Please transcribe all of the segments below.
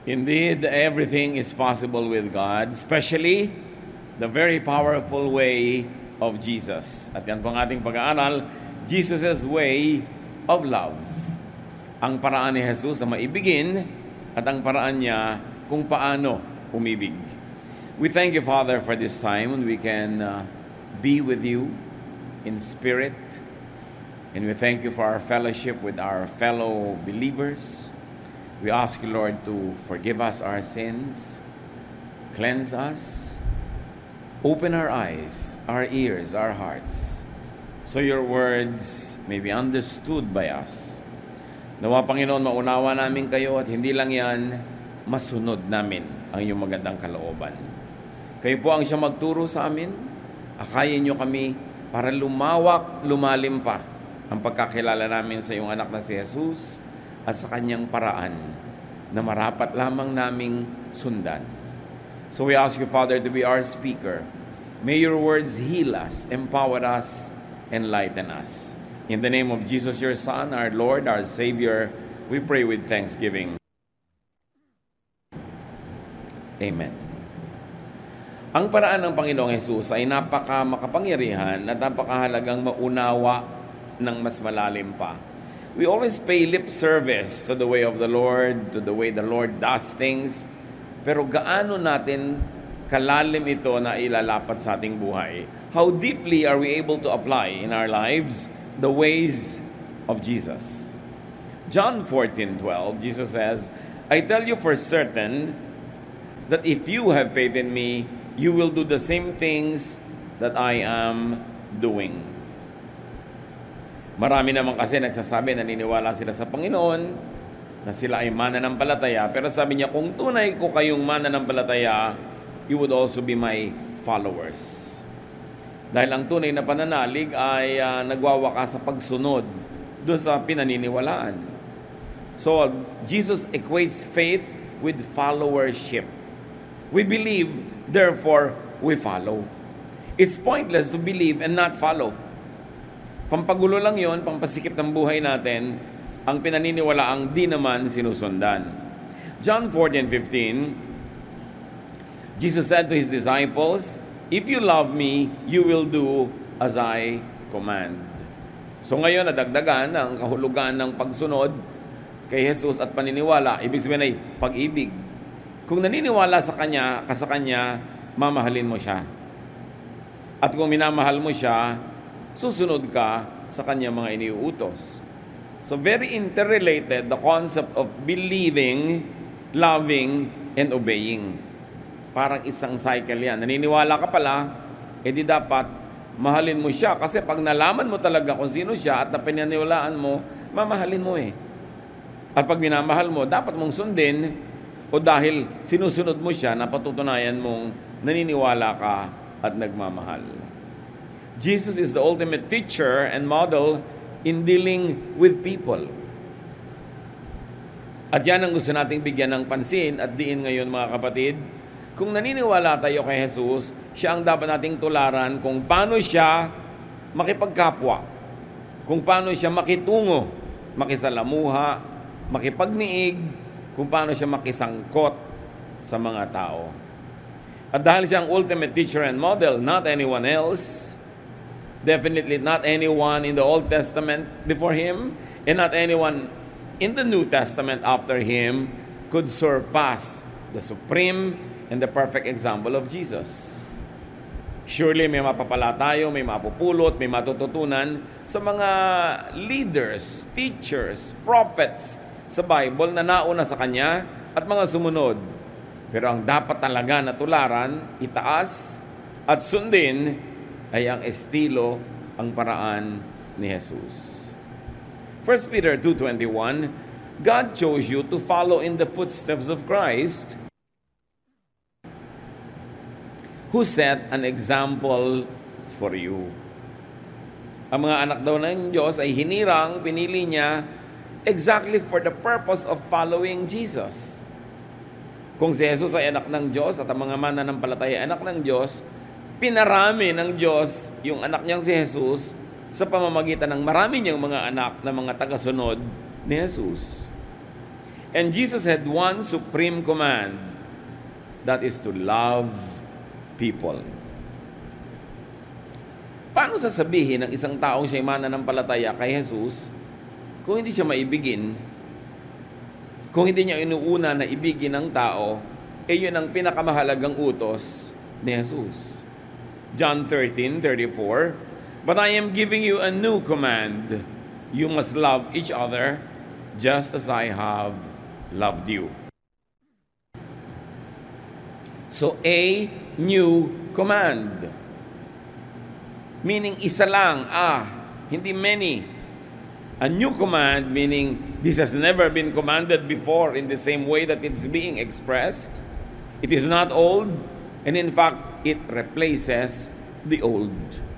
Indeed, everything is possible with God, especially the very powerful way of Jesus. At yan po ang ating pag-aaral, Jesus' way of love. Ang paraan ni Jesus na maibigin at ang paraan niya kung paano umibig. We thank you, Father, for this time when we can be with you in spirit. And we thank you for our fellowship with our fellow believers. We ask you, Lord, to forgive us our sins, cleanse us, open our eyes, our ears, our hearts, so your words may be understood by us. Nawa, Panginoon, maunawa namin kayo at hindi lang yan, masunod namin ang iyong magandang kalooban. Kayo po ang siya magturo sa amin. Akayin niyo kami para lumawak, lumalim pa ang pagkakilala namin sa iyong anak na si Jesus at sa kanyang paraan na marapat lamang naming sundan. So we ask you, Father, to be our speaker. May your words heal us, empower us, enlighten us. In the name of Jesus, your Son, our Lord, our Savior, we pray with thanksgiving. Amen. Ang paraan ng Panginoong Jesus ay makapangyarihan at napakahalagang maunawa ng mas malalim pa. We always pay lip service to the way of the Lord, to the way the Lord does things. Pero gaano natin kalalim ito na ilalapat sa ating buhay? How deeply are we able to apply in our lives the ways of Jesus? John 14:12, Jesus says, I tell you for certain that if you have faith in me, you will do the same things that I am doing. Marami naman kasi nagsasabi, naniniwala sila sa Panginoon, na sila ay mananampalataya. Pero sabi niya, kung tunay ko kayong mananampalataya, you would also be my followers. Dahil ang tunay na pananalig ay nagwawakas sa pagsunod doon sa pinaniniwalaan. So, Jesus equates faith with followership. We believe, therefore, we follow. It's pointless to believe and not follow. Pampagulo lang yon, pampasikip ng buhay natin, ang pinaniniwalaang di naman sinusundan. John 14:15, Jesus said to His disciples, if you love me, you will do as I command. So ngayon, nadagdagan ang kahulugan ng pagsunod kay Jesus at paniniwala. Ibig sabihin ay pag-ibig. Kung naniniwala sa Kanya, mamahalin mo siya. At kung minamahal mo siya, susunod ka sa kanyang mga iniuutos. So very interrelated the concept of believing, loving, and obeying. Parang isang cycle yan. Naniniwala ka pala, edi dapat mahalin mo siya. Kasi pag nalaman mo talaga kung sino siya at napinaniwalaan mo, mamahalin mo eh. At pag minamahal mo, dapat mong sundin o dahil sinusunod mo siya, napatutunayan mong naniniwala ka at nagmamahal. Jesus is the ultimate teacher and model in dealing with people. At yan ang gusto nating bigyan ng pansin at diin ngayon, mga kapatid. Kung naniniwala tayo kay Jesus, siya ang dapat nating tularan kung paano siya makipagkapwa, kung paano siya makitungo, makisalamuha, makipagniig, kung paano siya makisangkot sa mga tao. At dahil siya ang ultimate teacher and model, not anyone else, definitely not anyone in the Old Testament before Him, and not anyone in the New Testament after Him could surpass the supreme and the perfect example of Jesus. Surely may mapapala tayo, may mapupulot, may matututunan sa mga leaders, teachers, prophets sa Bible na nauna sa Kanya at mga sumunod. Pero ang dapat talaga na tularan, itaas at sundin ay ang estilo, ang paraan ni Jesus. 1 Peter 2:21, God chose you to follow in the footsteps of Christ, who set an example for you. Ang mga anak daw ng Diyos ay hinirang, pinili niya exactly for the purpose of following Jesus. Kung si Jesus ay anak ng Diyos at ang mga mananampalataya ay anak ng Diyos, pinarami ng Diyos yung anak niyang si Jesus sa pamamagitan ng marami niyang mga anak na mga tagasunod ni Jesus. And Jesus had one supreme command, that is to love people. Paano sasabihin ng isang taong siya'y mananampalataya kay Jesus kung hindi siya maibigin, kung hindi niya inuuna na ibigin ng tao, yun ang pinakamahalagang utos ni Jesus. John 13:34, "But I am giving you a new command. You must love each other just as I have loved you." So, a new command. Meaning, isa lang, hindi many. A new command, meaning this has never been commanded before in the same way that it's being expressed. It is not old, and in fact, it replaces the old.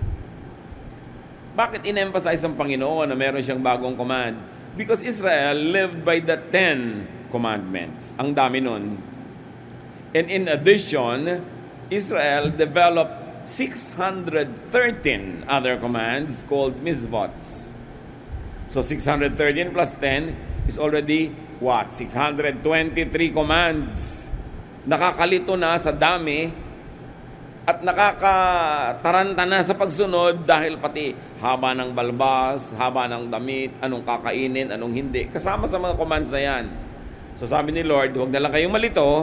Bakit in-emphasize ang Panginoon na meron siyang bagong command? Because Israel lived by the 10 commandments. Ang dami nun. And in addition, Israel developed 613 other commands called mitzvots. So 613 plus 10 is already what? 623 commands. Nakakalito na sa dami at nakakataranta na sa pagsunod dahil pati haba ng balbas, haba ng damit, anong kakainin, anong hindi. Kasama sa mga commands na yan. So sabi ni Lord, huwag na lang kayong malito.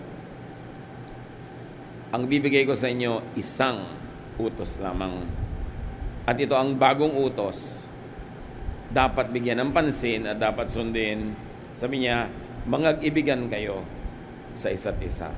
Ang bibigay ko sa inyo, isang utos lamang. At ito ang bagong utos. Dapat bigyan ng pansin at dapat sundin. Sabi niya, mangag-ibigan kayo sa isa't isa.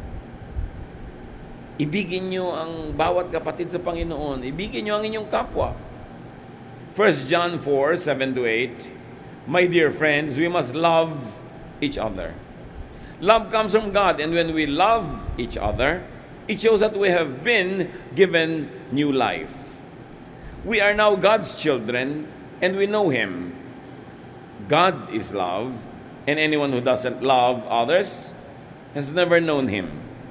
Ibigin nyo ang bawat kapatid sa Panginoon. Ibigin nyo ang inyong kapwa. 1 John 4:7-8, "My dear friends, we must love each other. Love comes from God, and when we love each other, it shows that we have been given new life. We are now God's children, and we know Him. God is love, and anyone who doesn't love others has never known Him."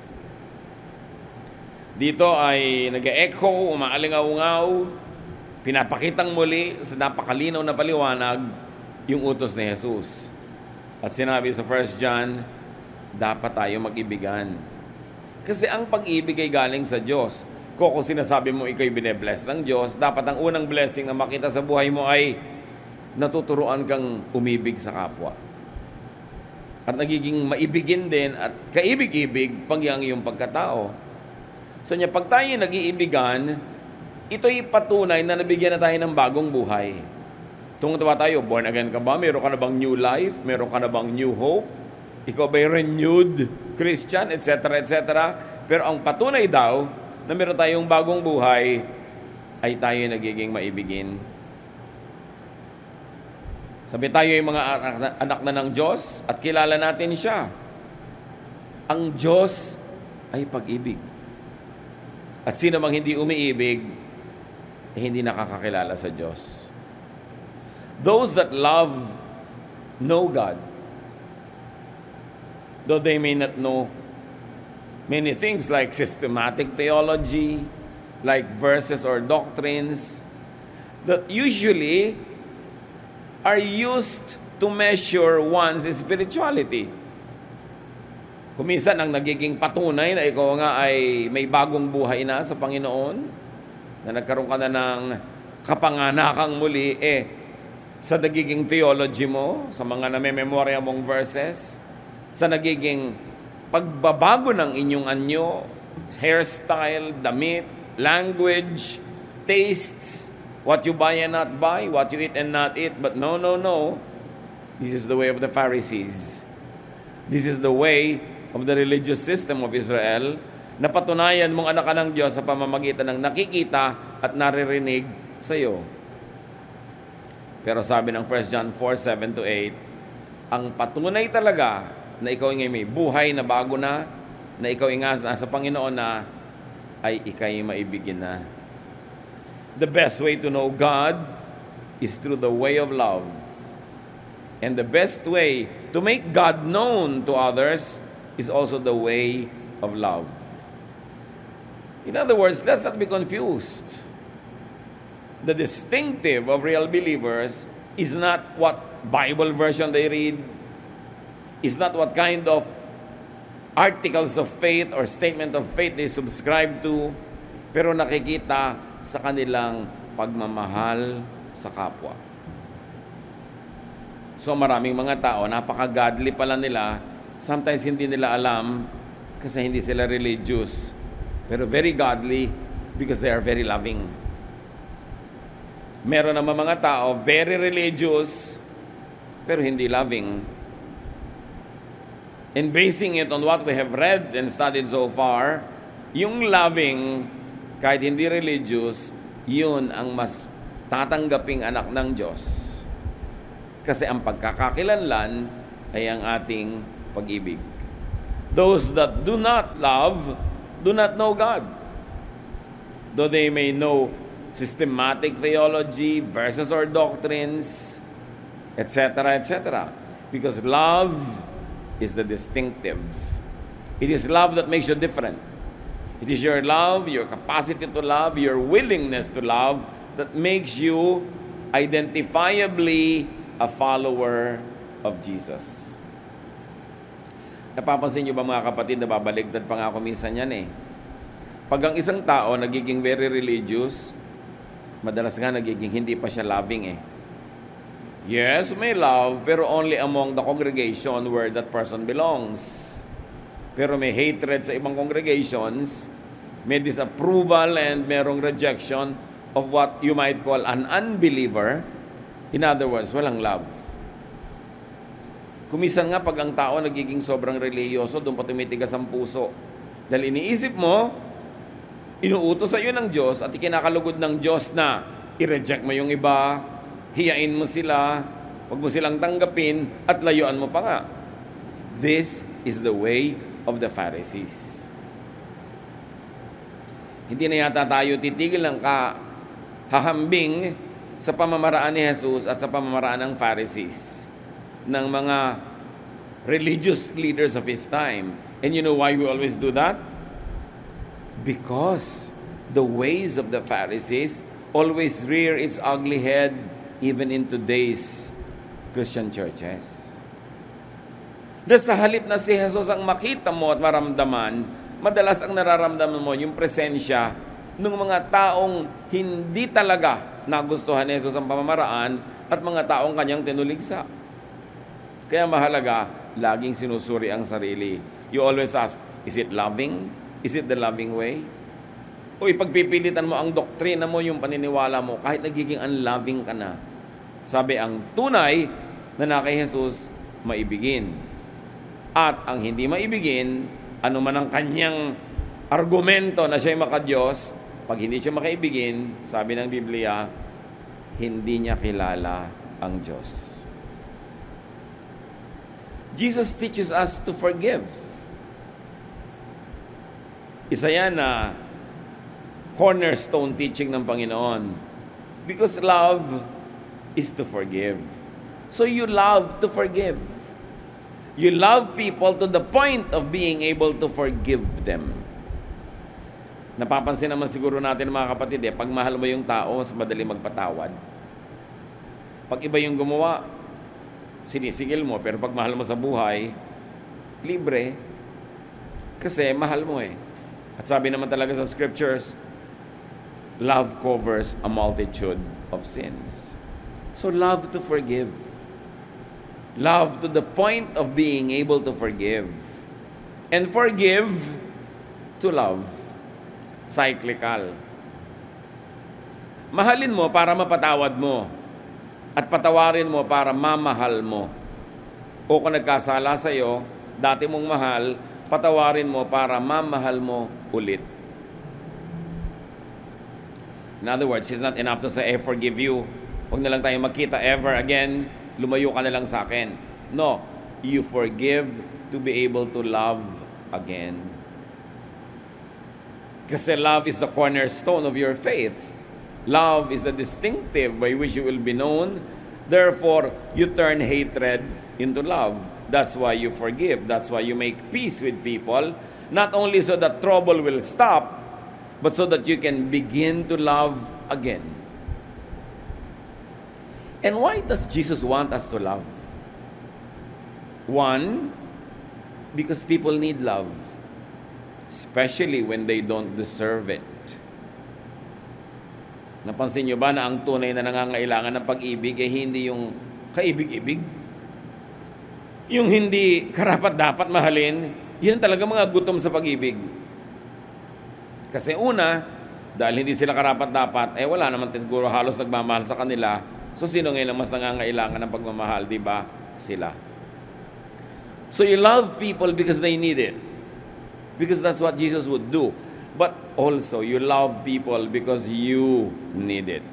Dito ay nag-echo, umaalingaw-ngaw, pinapakitang muli sa napakalinaw na paliwanag yung utos ni Jesus. At sinabi sa 1 John, dapat tayo mag-ibigan. Kasi ang pag-ibig ay galing sa Diyos. Kung sinasabi mo ikaw'y bine-bless ng Diyos, dapat ang unang blessing na makita sa buhay mo ay natuturuan kang umibig sa kapwa. At nagiging maibigin din at kaibig-ibig pag ang iyong pagkatao. So niya, pag tayo nag-iibigan, ito'y patunay na nabigyan na tayo ng bagong buhay. Tungtawa tayo, born again ka ba? Meron ka na bang new life? Meron ka na bang new hope? Ikaw ba'y renewed Christian? Etc. etc. Pero ang patunay daw na meron tayong bagong buhay ay tayo nagiging maibigin. Sabi tayo ay mga anak na ng Diyos at kilala natin siya. Ang Diyos ay pag-ibig. At sino mang hindi umiibig, hindi nakakakilala sa Diyos. Those that love know God. Though they may not know many things like systematic theology, like verses or doctrines, that usually are used to measure one's spirituality. Kuminsan ang nagiging patunay na ikaw nga ay may bagong buhay na sa Panginoon, na nagkaroon ka na ng kapanganakang muli, sa nagiging theology mo, sa mga namememorya mong verses, sa nagiging pagbabago ng inyong anyo, hairstyle, damit, language, tastes, what you buy and not buy, what you eat and not eat. But no. This is the way of the Pharisees. This is the way of the religious system of Israel, na patunayan mong anak ka ng Diyos sa pamamagitan ng nakikita at naririnig sa iyo. Pero sabi ng 1 John 4:7-8, ang patunay talaga na ikaw ay may buhay na bago na ikaw ay nasa Panginoon na, ay ikay maibigin na. The best way to know God is through the way of love. And the best way to make God known to others is also the way of love. In other words, let's not be confused. The distinctive of real believers is not what Bible version they read, is not what kind of articles of faith or statement of faith they subscribe to, pero nakikita sa kanilang pagmamahal sa kapwa. So maraming mga tao, napaka-godly pala nila, sometimes hindi nila alam kasi hindi sila religious, pero very godly because they are very loving. Meron naman mga tao, very religious, pero hindi loving. And basing it on what we have read and studied so far, yung loving, kahit hindi religious, yun ang mas tatanggaping anak ng Diyos. Kasi ang pagkakakilanlan ay ang ating pag-ibig. Those that do not love, do not know God. Though they may know systematic theology, verses or doctrines, etc., etc. Because love is the distinctive. It is love that makes you different. It is your love, your capacity to love, your willingness to love that makes you identifiably a follower of Jesus. Napapansin niyo ba mga kapatid, na babaligtad pa nga ako minsan yan eh. Pag ang isang tao nagiging very religious, madalas nga nagiging hindi pa siya loving eh. Yes, may love, pero only among the congregation where that person belongs. Pero may hatred sa ibang congregations, may disapproval and merong rejection of what you might call an unbeliever. In other words, walang love. Kumisan nga pag ang tao nagiging sobrang reliyoso, doon pa tumitigas ang puso. Dahil iniisip mo, inuutos sa iyo ng Diyos at ikinakalugod ng Diyos na i-reject mo yung iba, hiyain mo sila, huwag mo silang tanggapin, at layuan mo pa nga. This is the way of the Pharisees. Hindi na yata tayo titigil ng hahambing sa pamamaraan ni Jesus at sa pamamaraan ng Pharisees, ng mga religious leaders of his time. And you know why we always do that? Because the ways of the Pharisees always rear its ugly head even in today's Christian churches. Dahil sa halip na si Jesus ang makita mo at maramdaman, madalas ang nararamdaman mo yung presensya ng mga taong hindi talaga nagustuhan ni Jesus ang pamamaraan at mga taong kanyang tinuligsa. Kaya mahalaga, laging sinusuri ang sarili. You always ask, is it loving? Is it the loving way? O ipagpipilitan mo ang doktrina mo, yung paniniwala mo, kahit nagiging unloving ka na. Sabi, ang tunay na kay Jesus, maibigin. At ang hindi maibigin, ano man ang kanyang argumento na siya'y makadiyos, pag hindi siya makaibigin, sabi ng Biblia, hindi niya kilala ang Diyos. Jesus teaches us to forgive. Isa yan na cornerstone teaching ng Panginoon. Because love is to forgive. So you love to forgive. You love people to the point of being able to forgive them. Napapansin naman siguro natin mga kapatid, pag mahal mo yung tao, mas madali magpatawad. Pag iba yung gumawa, sinisigil mo, pero pag mahal mo sa buhay, libre. Kasi mahal mo eh. At sabi naman talaga sa scriptures, love covers a multitude of sins. So love to forgive. Love to the point of being able to forgive. And forgive to love. Cyclical. Mahalin mo para mapatawad mo. At patawarin mo para mamahal mo. O kung nagkasala sa iyo, dati mong mahal, patawarin mo para mamahal mo ulit. In other words, it's not enough to say, I forgive you. Huwag na lang tayo magkita ever again. Lumayo ka na lang sa akin. No. You forgive to be able to love again. Kasi love is the cornerstone of your faith. Love is the distinctive by which you will be known. Therefore, you turn hatred into love. That's why you forgive. That's why you make peace with people. Not only so that trouble will stop, but so that you can begin to love again. And why does Jesus want us to love? One, because people need love, especially when they don't deserve it. Napansin nyo ba na ang tunay na nangangailangan ng pag-ibig ay hindi yung kaibig-ibig? Yung hindi karapat-dapat mahalin, yun talaga mga gutom sa pag-ibig. Kasi una, dahil hindi sila karapat-dapat, wala naman siguro halos nagmamahal sa kanila. So sino ngayon ang mas nangangailangan ng pagmamahal, di ba? Sila. So you love people because they need it. Because that's what Jesus would do. But also, you love people because you need it.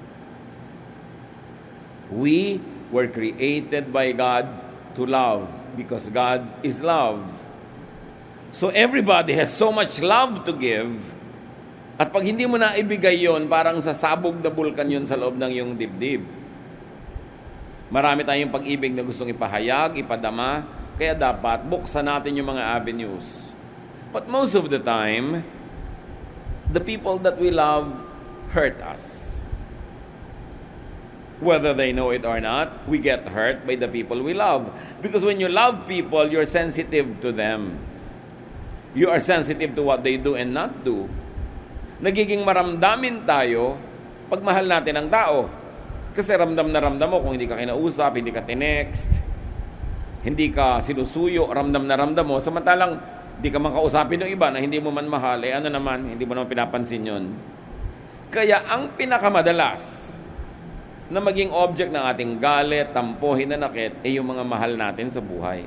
We were created by God to love because God is love. So everybody has so much love to give. At pag hindi mo na ibigay yon, parang sasabog na bulkan yun sa loob ng iyong dibdib. Marami tayong pag-ibig na gustong ipahayag, ipadama, kaya dapat buksan natin yung mga avenues. But most of the time, the people that we love hurt us. Whether they know it or not, we get hurt by the people we love. Because when you love people, you're sensitive to them. You are sensitive to what they do and not do. Nagiging maramdamin tayo pag mahal natin ang tao. Kasi ramdam na ramdam mo kung hindi ka kinausap, hindi ka tinext, hindi ka sinusuyo, ramdam na ramdam mo. Samantalang di ka makausapin ng iba na hindi mo man mahal, ano naman, hindi mo naman pinapansin yun. Kaya ang pinakamadalas na maging object ng ating galit, tampo, hinanakit, ay yung mga mahal natin sa buhay.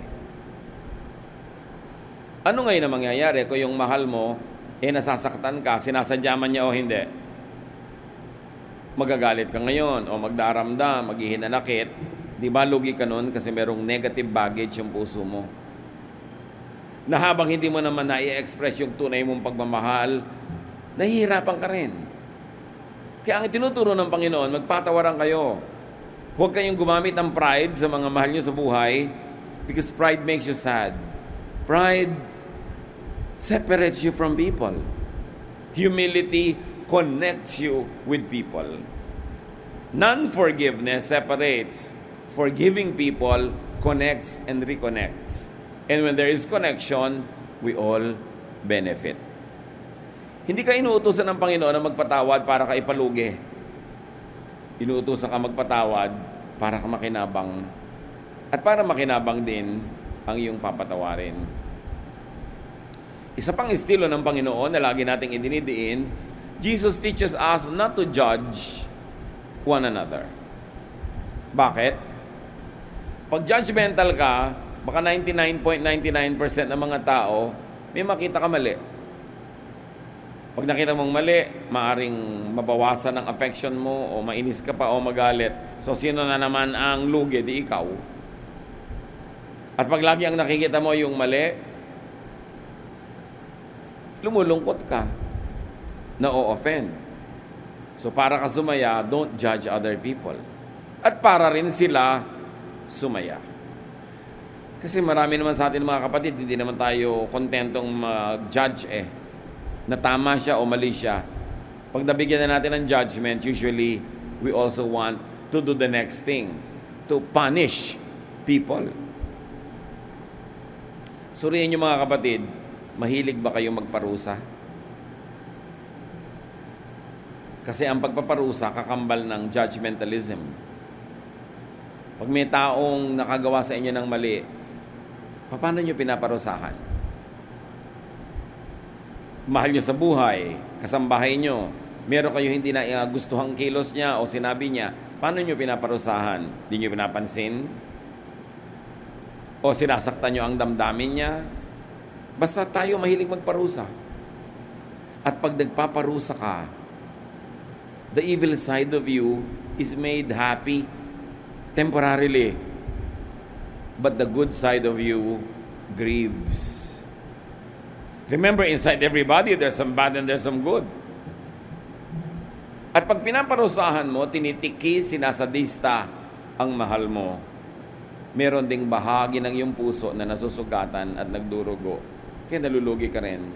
Ano ngayon ang mangyayari kung yung mahal mo, nasasaktan ka, sinasadya man niya o hindi? Magagalit ka ngayon, o magdaramdam, maghihinanakit. Di ba lugi ka nun kasi merong negative baggage yung puso mo? Na habang hindi mo naman na-i-express yung tunay mong pagmamahal, nahihirapan ka rin. Kaya ang itinuturo ng Panginoon, magpatawaran kayo. Huwag kayong gumamit ng pride sa mga mahal nyo sa buhay because pride makes you sad. Pride separates you from people. Humility connects you with people. Non-forgiveness separates. Forgiving people connects and reconnects. And when there is connection, we all benefit. Hindi ka inuutosan ng Panginoon na magpatawad para ka ipalugi. Inuutosan ka magpatawad para ka makinabang. At para makinabang din ang iyong papatawarin. Isa pang estilo ng Panginoon na lagi nating idinidiin, Jesus teaches us not to judge one another. Bakit? Pag judgmental ka, baka 99.99% ng mga tao, may makita ka mali. Pag nakita mong mali, maaring mabawasan ang affection mo o mainis ka pa o magalit. So, sino na naman ang lugi? Di ikaw. At pag lagi ang nakikita mo yung mali, lumulungkot ka, na-o-offend. So, para ka sumaya, don't judge other people. At para rin sila sumaya. Kasi marami naman sa atin mga kapatid, hindi naman tayo kontentong mag-judge na tama siya o mali siya. Pag nabigyan na natin ng judgment, usually, we also want to do the next thing, to punish people. Suriin niyo mga kapatid, mahilig ba kayong magparusa? Kasi ang pagpaparusa, kakambal ng judgmentalism. Pag may taong nakagawa sa inyo ng mali, paano nyo pinaparusahan? Mahal nyo sa buhay, kasambahay nyo, meron kayo hindi na gustuhang kilos niya o sinabi niya, paano nyo pinaparusahan? Di nyo pinapansin? O sinasaktan nyo ang damdamin niya? Basta tayo mahilig magparusa. At pag nagpaparusa ka, the evil side of you is made happy temporarily. But the good side of you grieves. Remember, inside everybody, there's some bad and there's some good. At pag pinaparusahan mo, tinitikis, sinasadista ang mahal mo, meron ding bahagi ng iyong puso na nasusugatan at nagdurugo. Kaya nalulugi ka rin.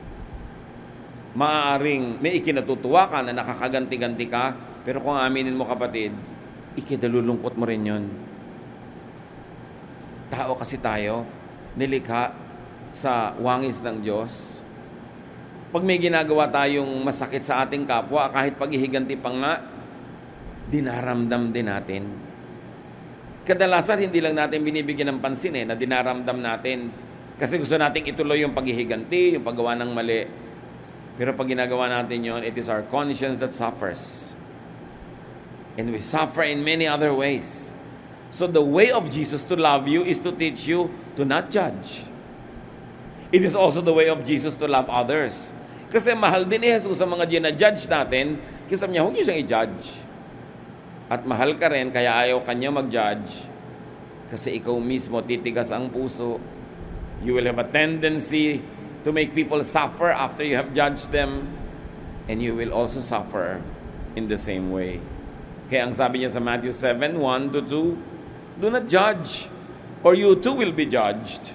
Maaaring may ikinatutuwa ka na nakakaganti-ganti ka, pero kung aminin mo kapatid, ikinalulungkot mo rin yun. Tao kasi tayo, nilikha sa wangis ng Diyos. Pag may ginagawa tayong masakit sa ating kapwa, kahit paghihiganti pa nga, dinaramdam din natin. Kadalasan, hindi lang natin binibigyan ng pansin na dinaramdam natin. Kasi gusto nating ituloy yung paghihiganti, yung paggawa ng mali. Pero pag ginagawa natin yon, it is our conscience that suffers. And we suffer in many other ways. So the way of Jesus to love you is to teach you to not judge. It is also the way of Jesus to love others. Kasi mahal din ni Jesus sa mga ginajudge natin, kasi sabi niya, huwag niyo siyang i-judge. At mahal ka rin, kaya ayaw kanya mag-judge. Kasi ikaw mismo titigas ang puso. You will have a tendency to make people suffer after you have judged them. And you will also suffer in the same way. Kaya ang sabi niya sa Matthew 7, 1-2, do not judge, or you too will be judged.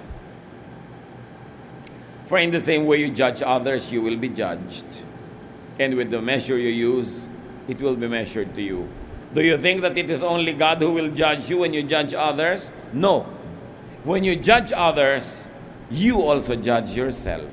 For in the same way you judge others, you will be judged. And with the measure you use, it will be measured to you. Do you think that it is only God who will judge you when you judge others? No. When you judge others, you also judge yourself.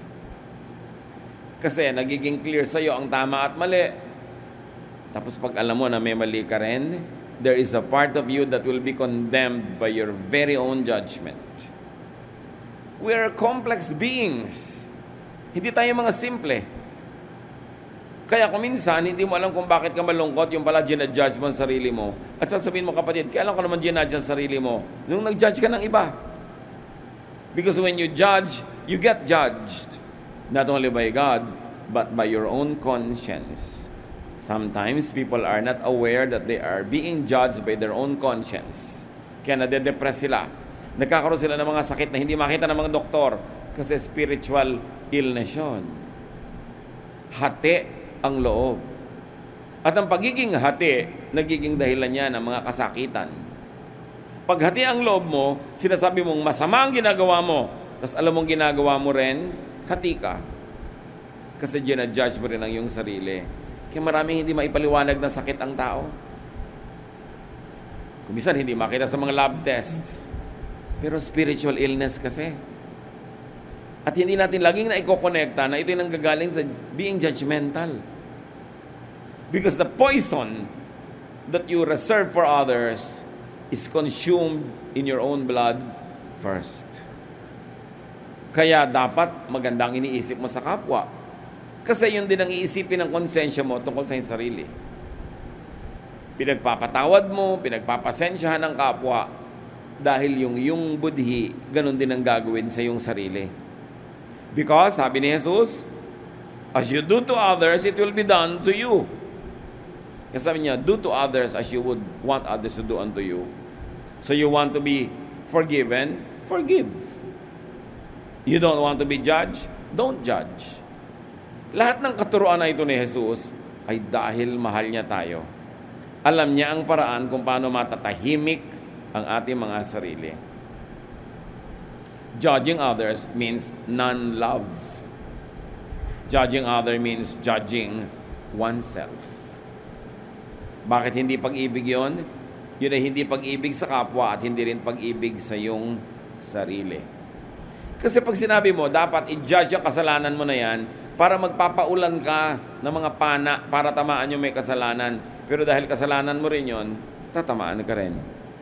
Kasi nagiging clear sa'yo ang tama at mali. Tapos pag alam mo na may mali ka rin, there is a part of you that will be condemned by your very own judgment. We are complex beings. Hindi tayo mga simple. Kaya kung minsan, hindi mo alam kung bakit ka malungkot, yung pala ginajudge mo ang sarili mo. At sasabihin mo, kapatid, kaya alam ko naman ginajudge ang sarili mo nung nag-judge ka ng iba. Because when you judge, you get judged. Not only by God, but by your own conscience. Sometimes people are not aware that they are being judged by their own conscience. Kaya nade-depress sila. Nagkakaroon sila ng mga sakit na hindi makita ng mga doktor kasi spiritual illness yun. Hati ang loob. At ang pagiging hati, nagiging dahilan niya ng mga kasakitan. Pag hati ang loob mo, sinasabi mong masama ang ginagawa mo, tapos alam mong ginagawa mo rin, hati ka. Kasi ginajudge mo rin ang iyong sarili. Kaya maraming hindi maipaliwanag na sakit ang tao. Kumisan hindi makita sa mga lab tests. Pero spiritual illness kasi. At hindi natin laging na ikokonekta na ito yung nanggagaling sa being judgmental. Because the poison that you reserve for others is consumed in your own blood first. Kaya dapat magandang iniisip mo sa kapwa. Kasi yun din ang iisipin ng konsensya mo tungkol sa iyong sarili. Pinagpapatawad mo, pinagpapasensyahan ng kapwa, dahil yung budhi, ganun din ang gagawin sa iyong sarili. Because, sabi ni Jesus, as you do to others, it will be done to you. Kasi sabi niya, do to others as you would want others to do unto you. So you want to be forgiven? Forgive. You don't want to be judged? Don't judge. Lahat ng katuruan na ito ni Jesus ay dahil mahal niya tayo. Alam niya ang paraan kung paano matatahimik ang ating mga sarili. Judging others means non-love. Judging others means judging oneself. Bakit hindi pag-ibig yun? Yun ay hindi pag-ibig sa kapwa at hindi rin pag-ibig sa iyong sarili. Kasi pag sinabi mo, dapat i-judge ang kasalanan mo na yan, para magpapaulan ka ng mga pana para tamaan yung may kasalanan. Pero dahil kasalanan mo rin yun, tatamaan ka rin.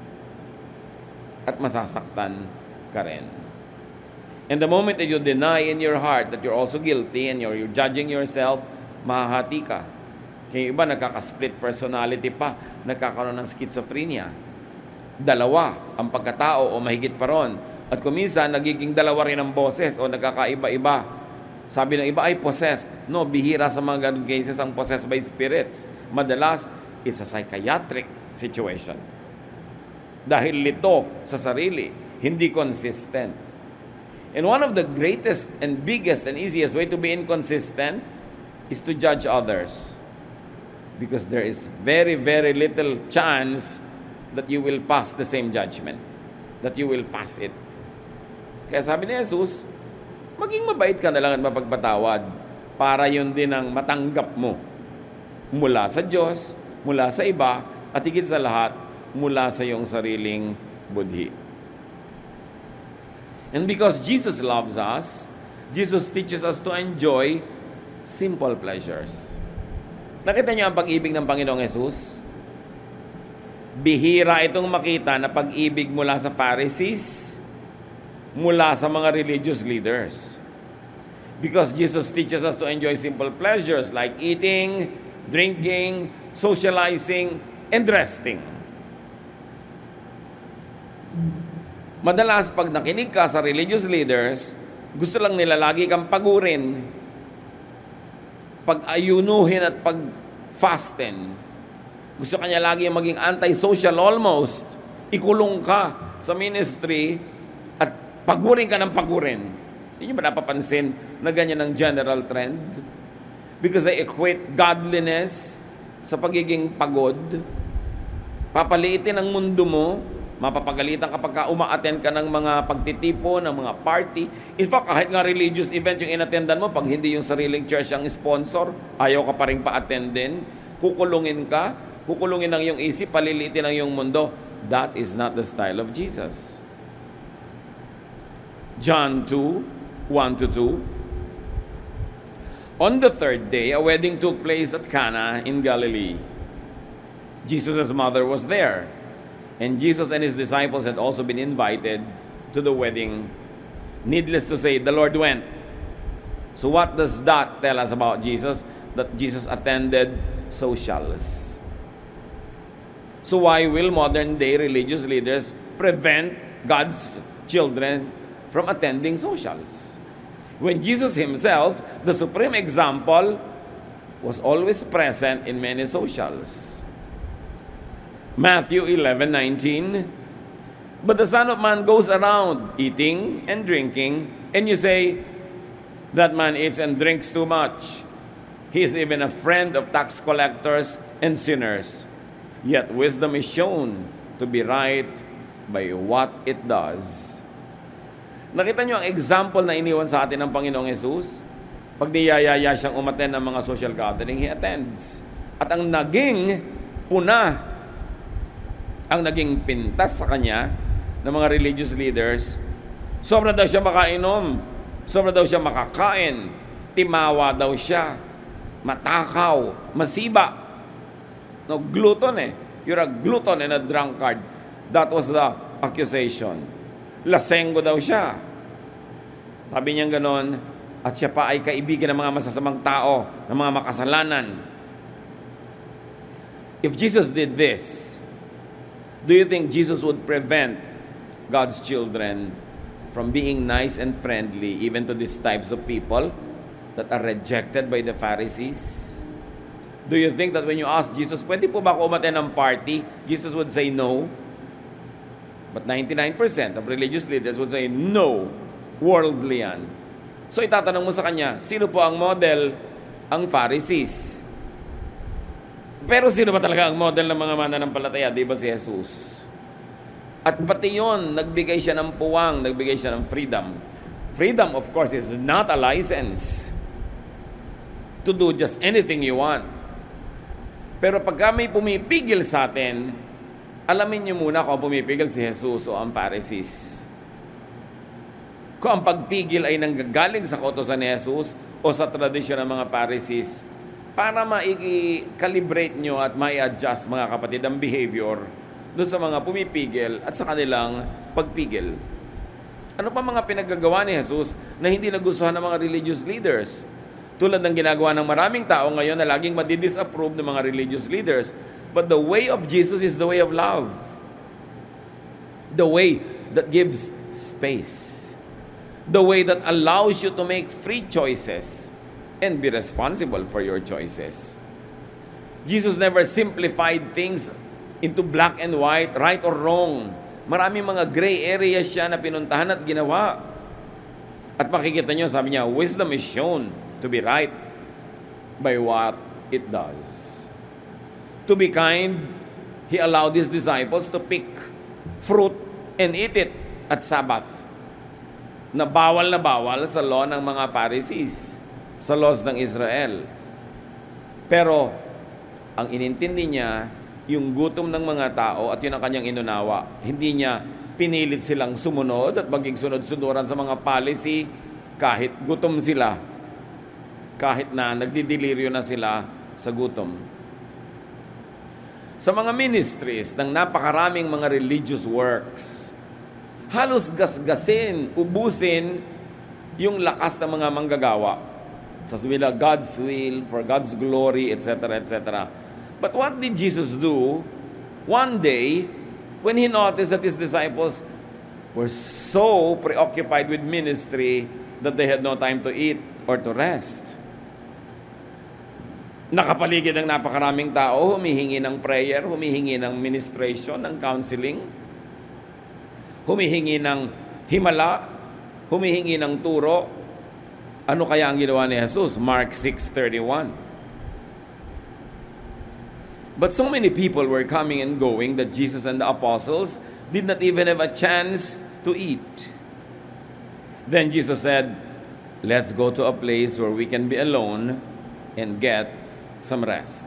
At masasaktan ka rin. And the moment that you deny in your heart that you're also guilty and you're judging yourself, mahahati ka. Kaya iba nagkaka-split personality pa, nagkakaroon ng schizophrenia. Dalawa ang pagkatao o mahigit pa ron. At kuminsan, nagiging dalawa rin ang boses o nagkakaiba-iba. Sabi ng iba ay possessed. No, bihira sa mga ganun cases ang possessed by spirits. Madalas, it's a psychiatric situation. Dahil lito sa sarili, hindi consistent. And one of the greatest and biggest and easiest way to be inconsistent is to judge others. Because there is very, very little chance that you will pass the same judgment. That you will pass it. Kaya sabi ni Jesus, maging mabait ka na lang at mapagpatawad para yun din ang matanggap mo mula sa Diyos, mula sa iba, at higit sa lahat, mula sa iyong sariling budhi. And because Jesus loves us, Jesus teaches us to enjoy simple pleasures. Nakita niyo ang pag-ibig ng Panginoong Hesus? Bihira itong makita na pag-ibig mula sa Pharisees, mula sa mga religious leaders. Because Jesus teaches us to enjoy simple pleasures like eating, drinking, socializing, and resting. Madalas pag nakinig ka sa religious leaders, gusto lang nila lagi kang pagurin, pag-ayunuhin at pag-fasten. Gusto kanya lagi maging anti-social almost. Ikulong ka sa ministry at pagurin ka ng pagurin. Hindi nyo ba napapansin na ganyan ang general trend? Because they equate godliness sa pagiging pagod. Papaliitin ang mundo mo, mapapagalitan kapag ka uma-attend ka ng mga pagtitipo, ng mga party. In fact, kahit nga religious event yung inattendan mo, pag hindi yung sariling church ang sponsor, ayaw ka pa rin pa-attendin, kukulungin ka, kukulungin ang iyong isip, paliliitin ang iyong mundo. That is not the style of Jesus. John 2, 1-2. On the third day, a wedding took place at Cana in Galilee. Jesus' mother was there. And Jesus and his disciples had also been invited to the wedding. Needless to say, the Lord went. So what does that tell us about Jesus? That Jesus attended socials. So why will modern day religious leaders prevent God's children from attending socials? When Jesus himself, the supreme example, was always present in many socials. Matthew 11:19. But the Son of Man goes around eating and drinking, and you say, that man eats and drinks too much. He is even a friend of tax collectors and sinners. Yet wisdom is shown to be right by what it does. Nakita niyo ang example na iniwan sa atin ng Panginoong Hesus? Pag niyayaya siyang umattend ng mga social gathering, he attends. At ang naging puna, ang naging pintas sa kanya ng mga religious leaders, sobra daw siya makainom, sobra daw siya makakain, timawa daw siya, matakaw, masiba. No, glutton eh. You're a glutton and a drunkard. That was the accusation. Lasenggo daw siya. Sabi niya ganon, at siya pa ay kaibigan ng mga masasamang tao, ng mga makasalanan. If Jesus did this, do you think Jesus would prevent God's children from being nice and friendly even to these types of people that are rejected by the Pharisees? Do you think that when you ask Jesus, pwede po ba ako umattend ng party? Jesus would say no. But 99% of religious leaders would say no. Worldly yan. So itatanong mo sa kanya, sino po ang model? Ang Pharisees. Pero sino ba talaga ang model ng mga mananampalataya? Di ba si Jesus? At pati yun, nagbigay siya ng puwang, nagbigay siya ng freedom. Freedom, of course, is not a license to do just anything you want. Pero pagka may pumipigil sa atin, alamin niyo muna kung pumipigil si Jesus o ang Pharisees. Kung ang pagpigil ay nanggagaling sa kautusan ni Jesus o sa tradisyon ng mga Pharisees, para ma-calibrate nyo at ma-adjust, mga kapatid, ang behavior doon sa mga pumipigil at sa kanilang pagpigil. Ano pa mga pinaggagawa ni Jesus na hindi nagustuhan ng mga religious leaders? Tulad ng ginagawa ng maraming tao ngayon na laging madidisapprove ng mga religious leaders. But the way of Jesus is the way of love. The way that gives space. The way that allows you to make free choices and be responsible for your choices. Jesus never simplified things into black and white, right or wrong. Maraming mga gray areas siya na pinuntahan at ginawa. At makikita nyo, sabi niya, wisdom is shown to be right by what it does. To be kind, he allowed his disciples to pick fruit and eat it at Sabbath. Na bawal sa law ng mga Pharisees, sa laws ng Israel. Pero, ang inintindi niya, yung gutom ng mga tao at yun ang kanyang inunawa. Hindi niya pinilit silang sumunod at maging sunod-sunuran sa mga policy kahit gutom sila, kahit na nagdidelirio na sila sa gutom. Sa mga ministries ng napakaraming mga religious works, halos gasgasin, ubusin yung lakas ng mga manggagawa. Sasabihin nila, God's will, for God's glory, etc., etc. But what did Jesus do? One day, when He noticed that His disciples were so preoccupied with ministry that they had no time to eat or to rest. Nakapaligid ang napakaraming tao, humihingi ng prayer, humihingi ng ministration, ng counseling, humihingi ng himala, humihingi ng turo. Ano kaya ang ginawa ni Jesus? Mark 6:31. But so many people were coming and going that Jesus and the apostles did not even have a chance to eat. Then Jesus said, "Let's go to a place where we can be alone and get some rest."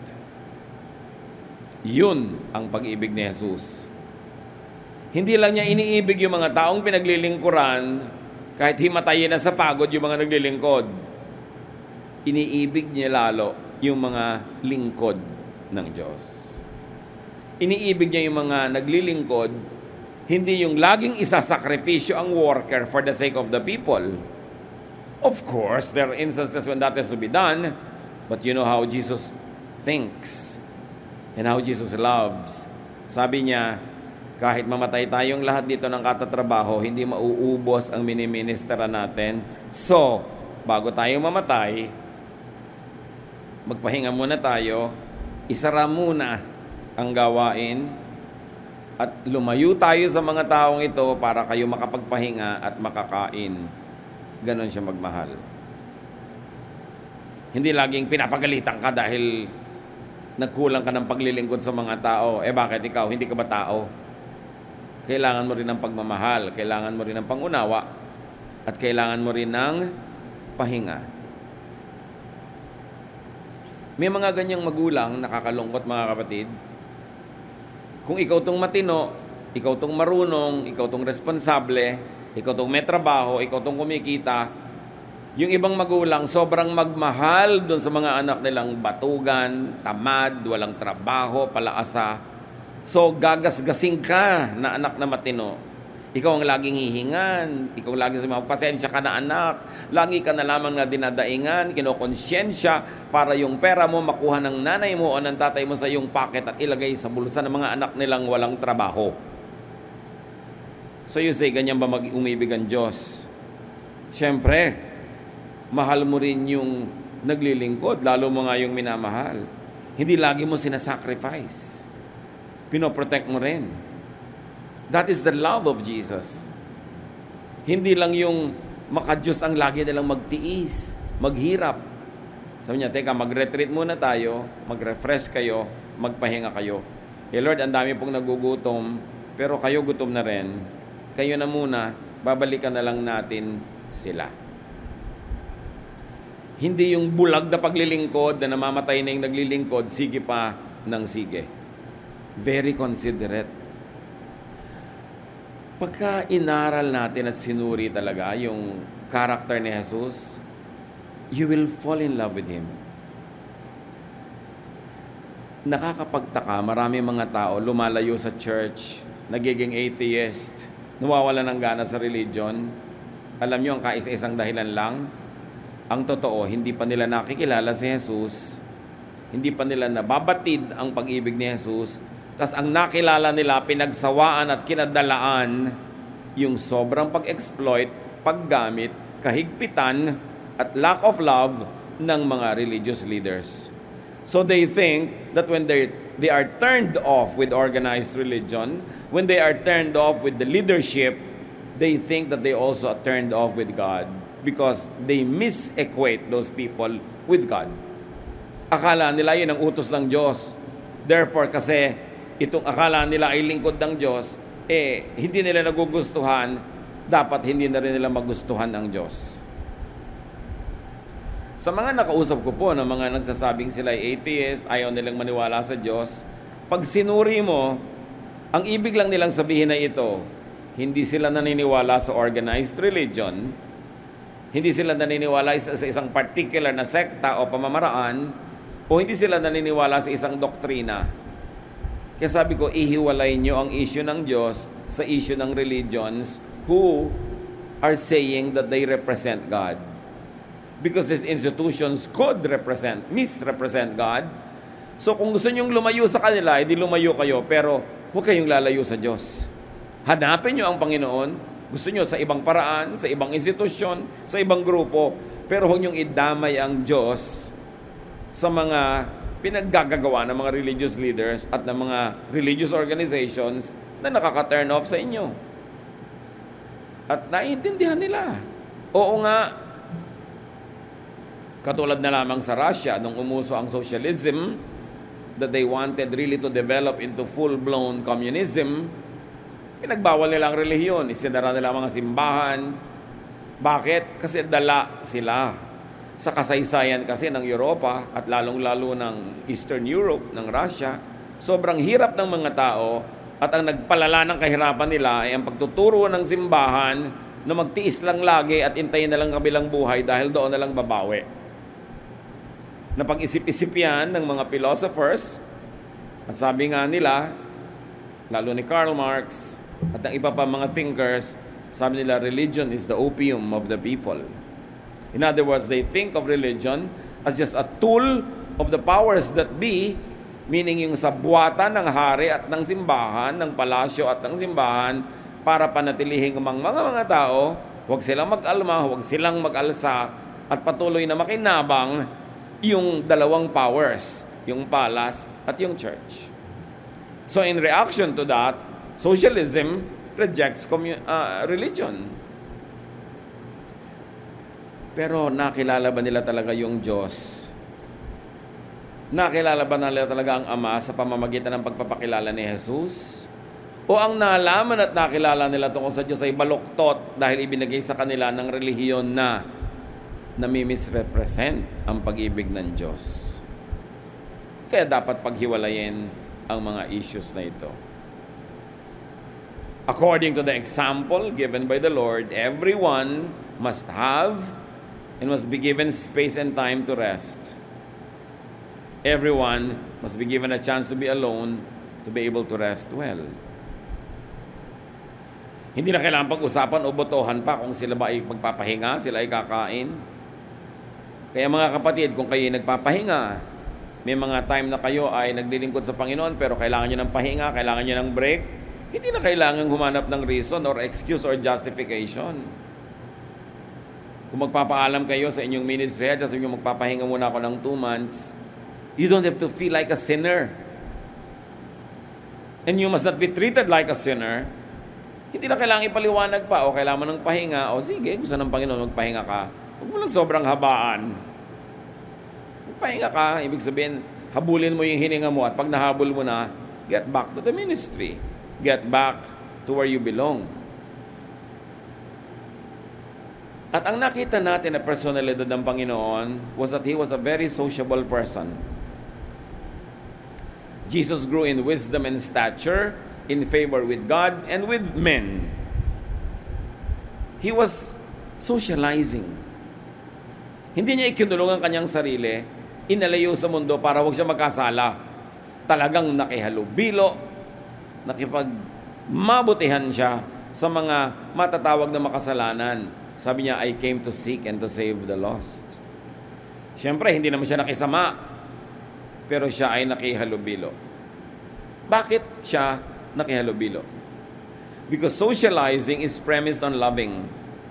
Yun ang pag-ibig ni Jesus. Hindi lang niya iniibig yung mga taong pinaglilingkuran kahit himatayin na sa pagod yung mga naglilingkod. Iniibig niya lalo yung mga lingkod ng Diyos. Iniibig niya yung mga naglilingkod, hindi yung laging isasakripisyo ang worker for the sake of the people. Of course, there are instances when that has to be done, but you know how Jesus thinks and how Jesus loves. Sabi niya, kahit mamatay tayong lahat dito ng katatrabaho, hindi mauubos ang miniministera natin. So, bago tayo mamatay, magpahinga muna tayo, isara muna ang gawain, at lumayo tayo sa mga taong ito para kayo makapagpahinga at makakain. Ganon siya magmahal. Hindi laging pinapagalitan ka dahil nagkulang ka ng paglilingkod sa mga tao. Bakit ikaw? Hindi ka ba tao? Kailangan mo rin ng pagmamahal, kailangan mo rin ng pangunawa, at kailangan mo rin ng pahinga. May mga ganyang magulang, nakakalungkot mga kapatid. Kung ikaw tong matino, ikaw tong marunong, ikaw tong responsable, ikaw tong may trabaho, ikaw tong kumikita, yung ibang magulang sobrang magmahal doon sa mga anak nilang batugan, tamad, walang trabaho, palaasa. So, gagasgasing ka na anak na matino. Ikaw ang laging hihingan. Ikaw ang laging sabihin, pasensya ka na anak. Lagi ka na lamang na dinadaingan, kinokonsyensya para yung pera mo makuha ng nanay mo o ng tatay mo sa iyong pocket at ilagay sa bulsa ng mga anak nilang walang trabaho. So you say, ganyan ba umibig ang Diyos? Siyempre, mahal mo rin yung naglilingkod, lalo mo nga yung minamahal. Hindi lagi mo sinasacrifice. Pinoprotect mo rin. That is the love of Jesus. Hindi lang yung makadiyos ang lagi nilang magtiis, maghirap. Sabi niya, teka, mag-retreat muna tayo, mag-refresh kayo, magpahinga kayo. Lord, ang dami pong nagugutom, pero kayo gutom na rin. Kayo na muna, babalikan na lang natin sila. Hindi yung bulag na paglilingkod na namamatay na yung naglilingkod, sige pa ng sige. Very considerate. Pagka inaral natin at sinuri talaga yung character ni Jesus, you will fall in love with Him. Nakakapagtaka, marami mga tao lumalayo sa church, nagiging atheist, nawawala ng gana sa religion. Alam nyo, ang kaisa-isang dahilan lang, ang totoo, hindi pa nila nakikilala si Jesus, hindi pa nila nababatid ang pag-ibig ni Jesus. Tas ang nakilala nila, pinagsawaan at kinadalaan yung sobrang pag-exploit, paggamit, kahigpitan, at lack of love ng mga religious leaders. So they think that when they are turned off with organized religion, when they are turned off with the leadership, they think that they also are turned off with God because they mis-equate those people with God. Akala nila yun ang utos ng Diyos. Therefore, kasi itong akala nila ay lingkod ng Diyos, hindi nila nagugustuhan, dapat hindi na rin nila magustuhan ng Diyos. Sa mga nakausap ko po ng mga nagsasabing sila ay atheist, ayaw nilang maniwala sa Diyos, pag sinuri mo, ang ibig lang nilang sabihin ay ito, Hindi sila naniniwala sa organized religion. Hindi sila naniniwala sa isang particular na sekta o pamamaraan, o hindi sila naniniwala sa isang doktrina. Kaya sabi ko, ihiwalay nyo ang issue ng Diyos sa issue ng religions who are saying that they represent God. Because these institutions could misrepresent God. So kung gusto nyong lumayo sa kanila, edi lumayo kayo, pero huwag kayong lalayo sa Diyos. Hanapin nyo ang Panginoon. Gusto nyo sa ibang paraan, sa ibang institusyon, sa ibang grupo, pero huwag nyong idamay ang Diyos sa mga pinaggagawa ng mga religious leaders at ng mga religious organizations na nakaka-turn off sa inyo. At naiintindihan nila. Oo nga, katulad na lamang sa Russia, nung umuso ang socialism, that they wanted really to develop into full-blown communism, pinagbawal nila ang relihiyon, isinara nila ang mga simbahan. Bakit? Kasi dala sila sa kasaysayan kasi ng Europa at lalong-lalo ng Eastern Europe, ng Russia. Sobrang hirap ng mga tao at ang nagpalala ng kahirapan nila ay ang pagtuturo ng simbahan na magtiis lang lagi at intayin na lang kabilang buhay dahil doon na lang babawi. Napag-isip-isip yan ng mga philosophers at sabi nga nila, lalo ni Karl Marx at ng iba pa mga thinkers, sabi nila, religion is the opium of the people. In other words, they think of religion as just a tool of the powers that be, meaning yung sabuatan ng hari at ng simbahan, ng palasyo at ng simbahan, para panatilihing mga tao, huwag silang mag-alma, huwag silang mag-alsa, at patuloy na makinabang yung dalawang powers, yung palace at yung church. So in reaction to that, socialism rejects religion. Pero nakilala ba nila talaga yung Diyos? Nakilala ba nila talaga ang Ama sa pamamagitan ng pagpapakilala ni Jesus? O ang nalaman at nakilala nila tungkol sa Diyos ay baluktot dahil ibinigay sa kanila ng relihiyon na nami-misrepresent ang pag-ibig ng Diyos? Kaya dapat paghiwalayin ang mga issues na ito. According to the example given by the Lord, everyone must have and must be given space and time to rest. Everyone must be given a chance to be alone to be able to rest well. Hindi na kailangan pag-usapan o botohan pa kung sila ba ay magpapahinga, sila ay kakain. Kaya mga kapatid, kung kayo nagpapahinga, may mga time na kayo ay naglilingkod sa Panginoon pero kailangan nyo ng pahinga, kailangan nyo ng break, hindi na kailangan humanap ng reason or excuse or justification. Kung magpapaalam kayo sa inyong ministry, at sabi nyo magpapahinga muna ako ng 2 months, you don't have to feel like a sinner. And you must not be treated like a sinner. Hindi na kailangan ipaliwanag pa, o kailangan mo ng pahinga, o sige, gusto ng Panginoon magpahinga ka. Huwag mo lang sobrang habaan. Magpahinga ka, ibig sabihin, habulin mo yung hininga mo, at pag nahabol mo na, get back to the ministry. Get back to where you belong. At ang nakita natin na personalidad ng Panginoon was that He was a very sociable person. Jesus grew in wisdom and stature, in favor with God and with men. He was socializing. Hindi niya ikinulong ang kanyang sarili, inalayo sa mundo para wag siya magkasala. Talagang nakihalubilo, nakipagmabutihan siya sa mga matatawag na makasalanan. Sabi niya, I came to seek and to save the lost. Siyempre, hindi naman siya nakisama, pero siya ay nakihalubilo. Bakit siya nakihalubilo? Because socializing is premised on loving.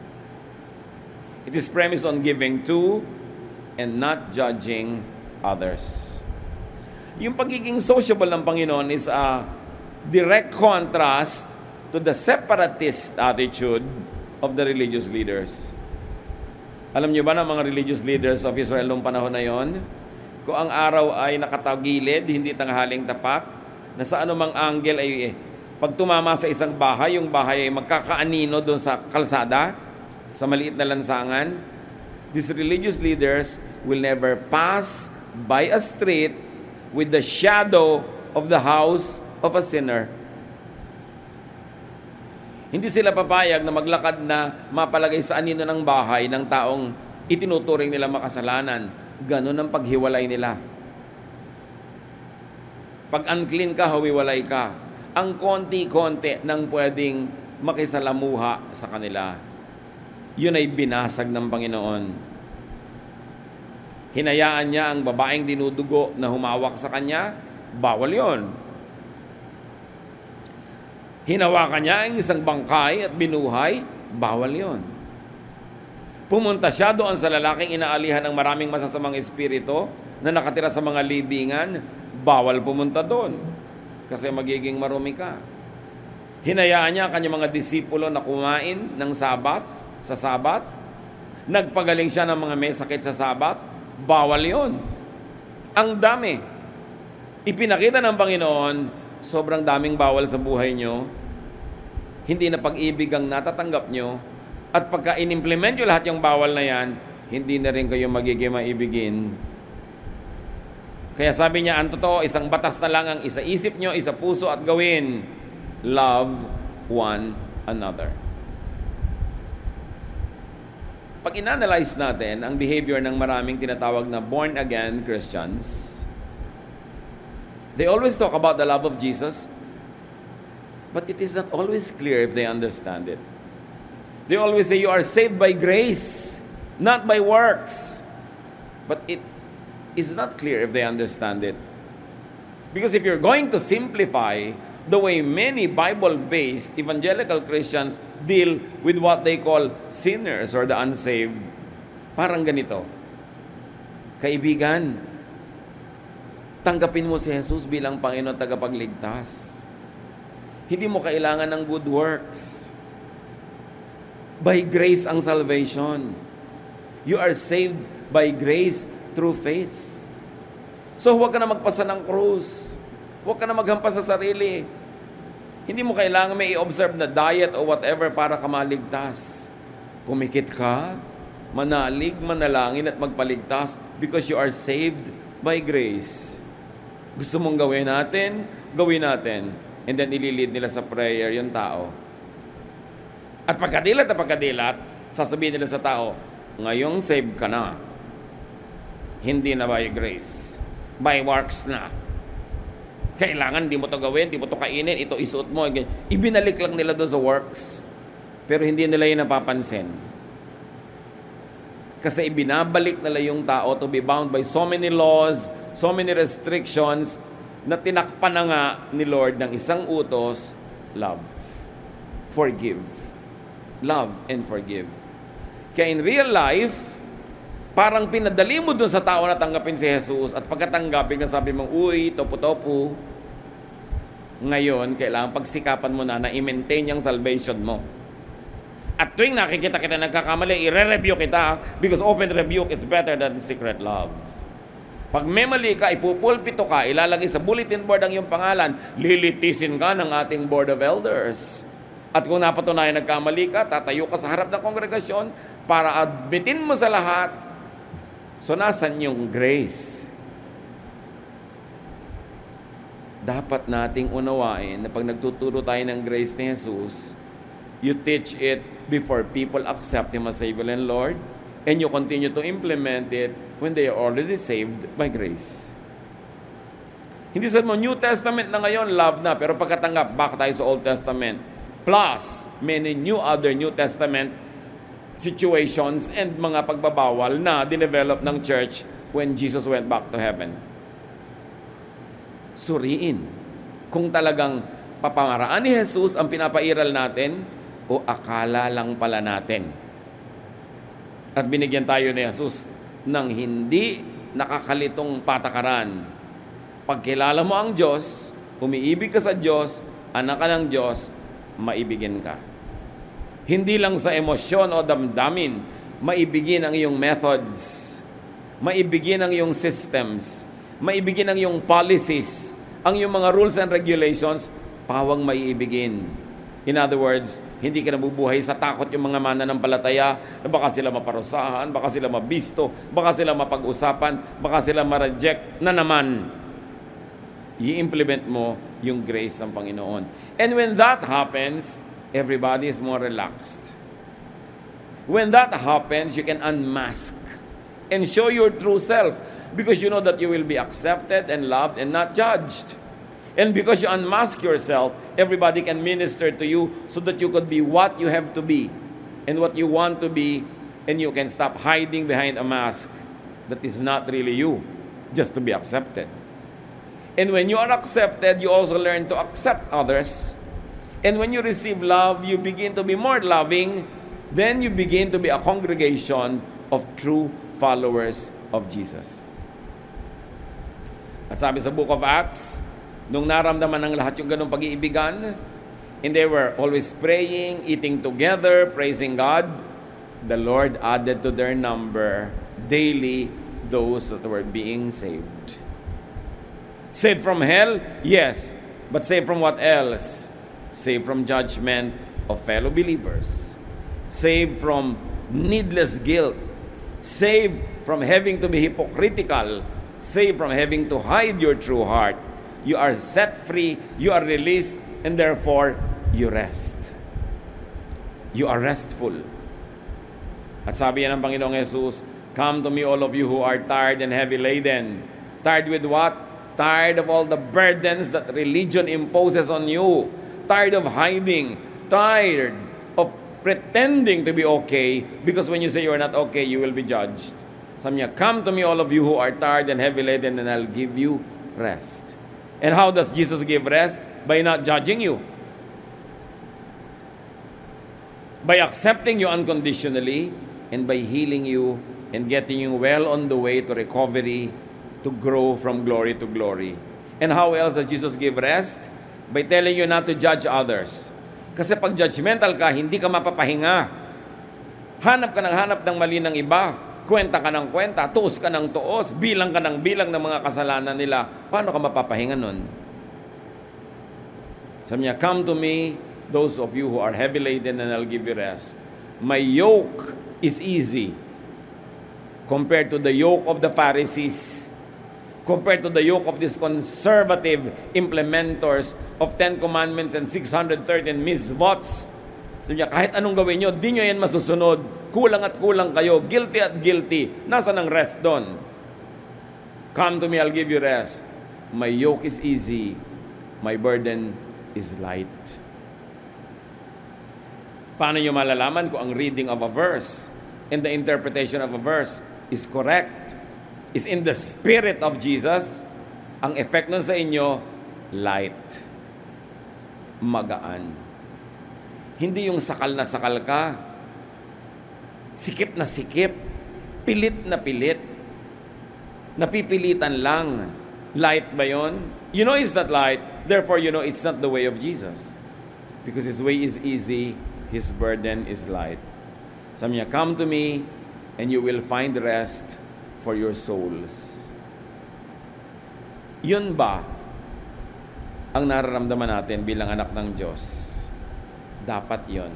It is premised on giving to and not judging others. Yung pagiging sociable ng Panginoon is a direct contrast to the separatist attitude of the religious leaders. Alam niyo ba na mga religious leaders of Israel noong panahon na yon, kung ang araw ay nakatagilid, hindi tanghaling tapat, na sa anumang angle ay pag tumama sa isang bahay, yung bahay ay magkakaanino doon sa kalsada, sa maliit na lansangan. These religious leaders will never pass by a street with the shadow of the house of a sinner. Hindi sila papayag na maglakad na mapalagay sa anino ng bahay ng taong itinuturing nila makasalanan. Ganon ang paghiwalay nila. Pag unclean ka, hawiwalay ka. Ang konti-konti nang pwedeng makisalamuha sa kanila, yun ay binasag ng Panginoon. Hinayaan niya ang babaeng dinudugo na humawak sa kanya, bawal yon. Hinawakan niya ang isang bangkay at binuhay, bawal yon. Pumunta siya doon sa lalaking inaalihan ng maraming masasamang espiritu na nakatira sa mga libingan, bawal pumunta doon kasi magiging marumi ka. Hinayaan niya ang kanyang mga disipulo na kumain ng Sabat, sa Sabat. Nagpagaling siya ng mga may sakit sa Sabat, bawal yon. Ang dami. Ipinakita ng Panginoon, sobrang daming bawal sa buhay nyo, hindi na pag-ibig ang natatanggap nyo, at pagka in-implement nyo lahat yung bawal na yan, hindi na rin kayo magiging maibigin. Kaya sabi niya, ang totoo, isang batas na lang ang isa-isip nyo, isa puso at gawin. Love one another. Pag inanalyze natin ang behavior ng maraming tinatawag na born-again Christians, they always talk about the love of Jesus, but it is not always clear if they understand it. They always say you are saved by grace, not by works. But it is not clear if they understand it. Because if you're going to simplify the way many Bible-based evangelical Christians deal with what they call sinners or the unsaved, parang ganito. Kaibigan, tanggapin mo si Jesus bilang Panginoon tagapagligtas. Hindi mo kailangan ng good works. By grace ang salvation. You are saved by grace through faith. So huwag ka na magpasa ng krus. Huwag ka na maghampas sa sarili. Hindi mo kailangan may i-observe na diet o whatever para ka maligtas. Pumikit ka, manalig, manalangin at magpaligtas because you are saved by grace. Gusto mong gawin natin, gawin natin. And then ililid nila sa prayer yung tao. At pagkadilat na pagkadilat, sasabihin nila sa tao, ngayong saved ka na. Hindi na by grace. By works na. Kailangan, di mo to gawin, di mo to kainin, ito isuot mo. Ibinalik lang nila doon sa works. Pero hindi nila yun napapansin. Kasi ibinabalik nila yung tao to be bound by so many laws, so many restrictions, na tinakpan na nga ni Lord ng isang utos, love. Forgive. Love and forgive. Kaya in real life, parang pinadali mo dun sa tao na tanggapin si Jesus at pagkatanggapin na sabi mong, uy, topo-topo. Ngayon, kailangan pagsikapan mo na i-maintain yung salvation mo. At tuwing nakikita kita nagkakamali, i-re-review kita because open rebuke is better than secret love. Pag may mali ka, ipupulpito ka, ilalagay sa bulletin board ang iyong pangalan, lilitisin ka ng ating board of elders. At kung napatunayan nagkamali ka, tatayo ka sa harap ng kongregasyon para admitin mo sa lahat. So, nasan yung grace? Dapat nating unawain na pag nagtuturo tayo ng grace ni Jesus, you teach it before people accept Him as Savior and Lord, and you continue to implement it when they are already saved by grace. Hindi sa mo, New Testament na ngayon, love na, pero pagkatanggap, back tayo sa Old Testament. Plus, many other New Testament situations and mga pagbabawal na dinevelop ng church when Jesus went back to heaven. Suriin kung talagang papamaraan ni Jesus ang pinapairal natin o akala lang pala natin. At binigyan tayo ni Jesus ng hindi nakakalitong patakaran. Pagkilala mo ang Diyos, umiibig ka sa Diyos, anak ka ng Diyos, maibigin ka. Hindi lang sa emosyon o damdamin, maibigin ang iyong methods, maibigin ang iyong systems, maibigin ang iyong policies, ang iyong mga rules and regulations, pawang maiibigin. In other words, hindi ka nabubuhay sa takot yung mga mananampalataya na baka sila maparusahan, baka sila mabisto, baka sila mapag-usapan, baka sila ma-reject na naman. I-implement mo yung grace ng Panginoon. And when that happens, everybody is more relaxed. When that happens, you can unmask and show your true self because you know that you will be accepted and loved and not judged. And because you unmask yourself, everybody can minister to you so that you could be what you have to be and what you want to be, and you can stop hiding behind a mask that is not really you, just to be accepted. And when you are accepted, you also learn to accept others. And when you receive love, you begin to be more loving. Then you begin to be a congregation of true followers of Jesus. At sabi sa Book of Acts, nung naramdaman ng lahat yung ganong pag-iibigan, and they were always praying, eating together, praising God, the Lord added to their number daily those that were being saved. Saved from hell? Yes. But saved from what else? Saved from judgment of fellow believers. Saved from needless guilt. Saved from having to be hypocritical. Saved from having to hide your true heart. You are set free, you are released, and therefore, you rest. You are restful. At sabi yan ng Panginoong Jesus, "Come to me all of you who are tired and heavy laden." Tired with what? Tired of all the burdens that religion imposes on you. Tired of hiding. Tired of pretending to be okay, because when you say you're not okay, you will be judged. Sabi niya, "Come to me all of you who are tired and heavy laden, and I'll give you rest." And how does Jesus give rest? By not judging you. By accepting you unconditionally, and by healing you and getting you well on the way to recovery, to grow from glory to glory. And how else does Jesus give rest? By telling you not to judge others. Kasi pag judgmental ka, hindi ka mapapahinga. Hanap ng mali ng iba. Kwenta ka ng kwenta. Tuos ka ng tuos. Bilang ka ng bilang ng mga kasalanan nila. Paano ka mapapahinga nun? Sabi niya, "Come to me, those of you who are heavy laden, and I'll give you rest. My yoke is easy compared to the yoke of the Pharisees, compared to the yoke of these conservative implementors of 10 Commandments and 613 mitzvots." Sabi niya, kahit anong gawin nyo, di nyo yan masusunod. Kulang at kulang kayo. Guilty at guilty. Nasaan ang rest doon? "Come to me, I'll give you rest. My yoke is easy. My burden is light." Paano nyo malalaman kung ang reading of a verse and the interpretation of a verse is correct, is in the spirit of Jesus? Ang effect nun sa inyo, light. Magaan. Hindi yung sakal na sakal ka. Sikip na sikip. Pilit na pilit. Napipilitan lang. Light ba yun? You know it's not light. Therefore, you know it's not the way of Jesus. Because His way is easy. His burden is light. Sabi niya, "Come to me, and you will find rest for your souls." Yun ba ang nararamdaman natin bilang anak ng Diyos? Dapat yun.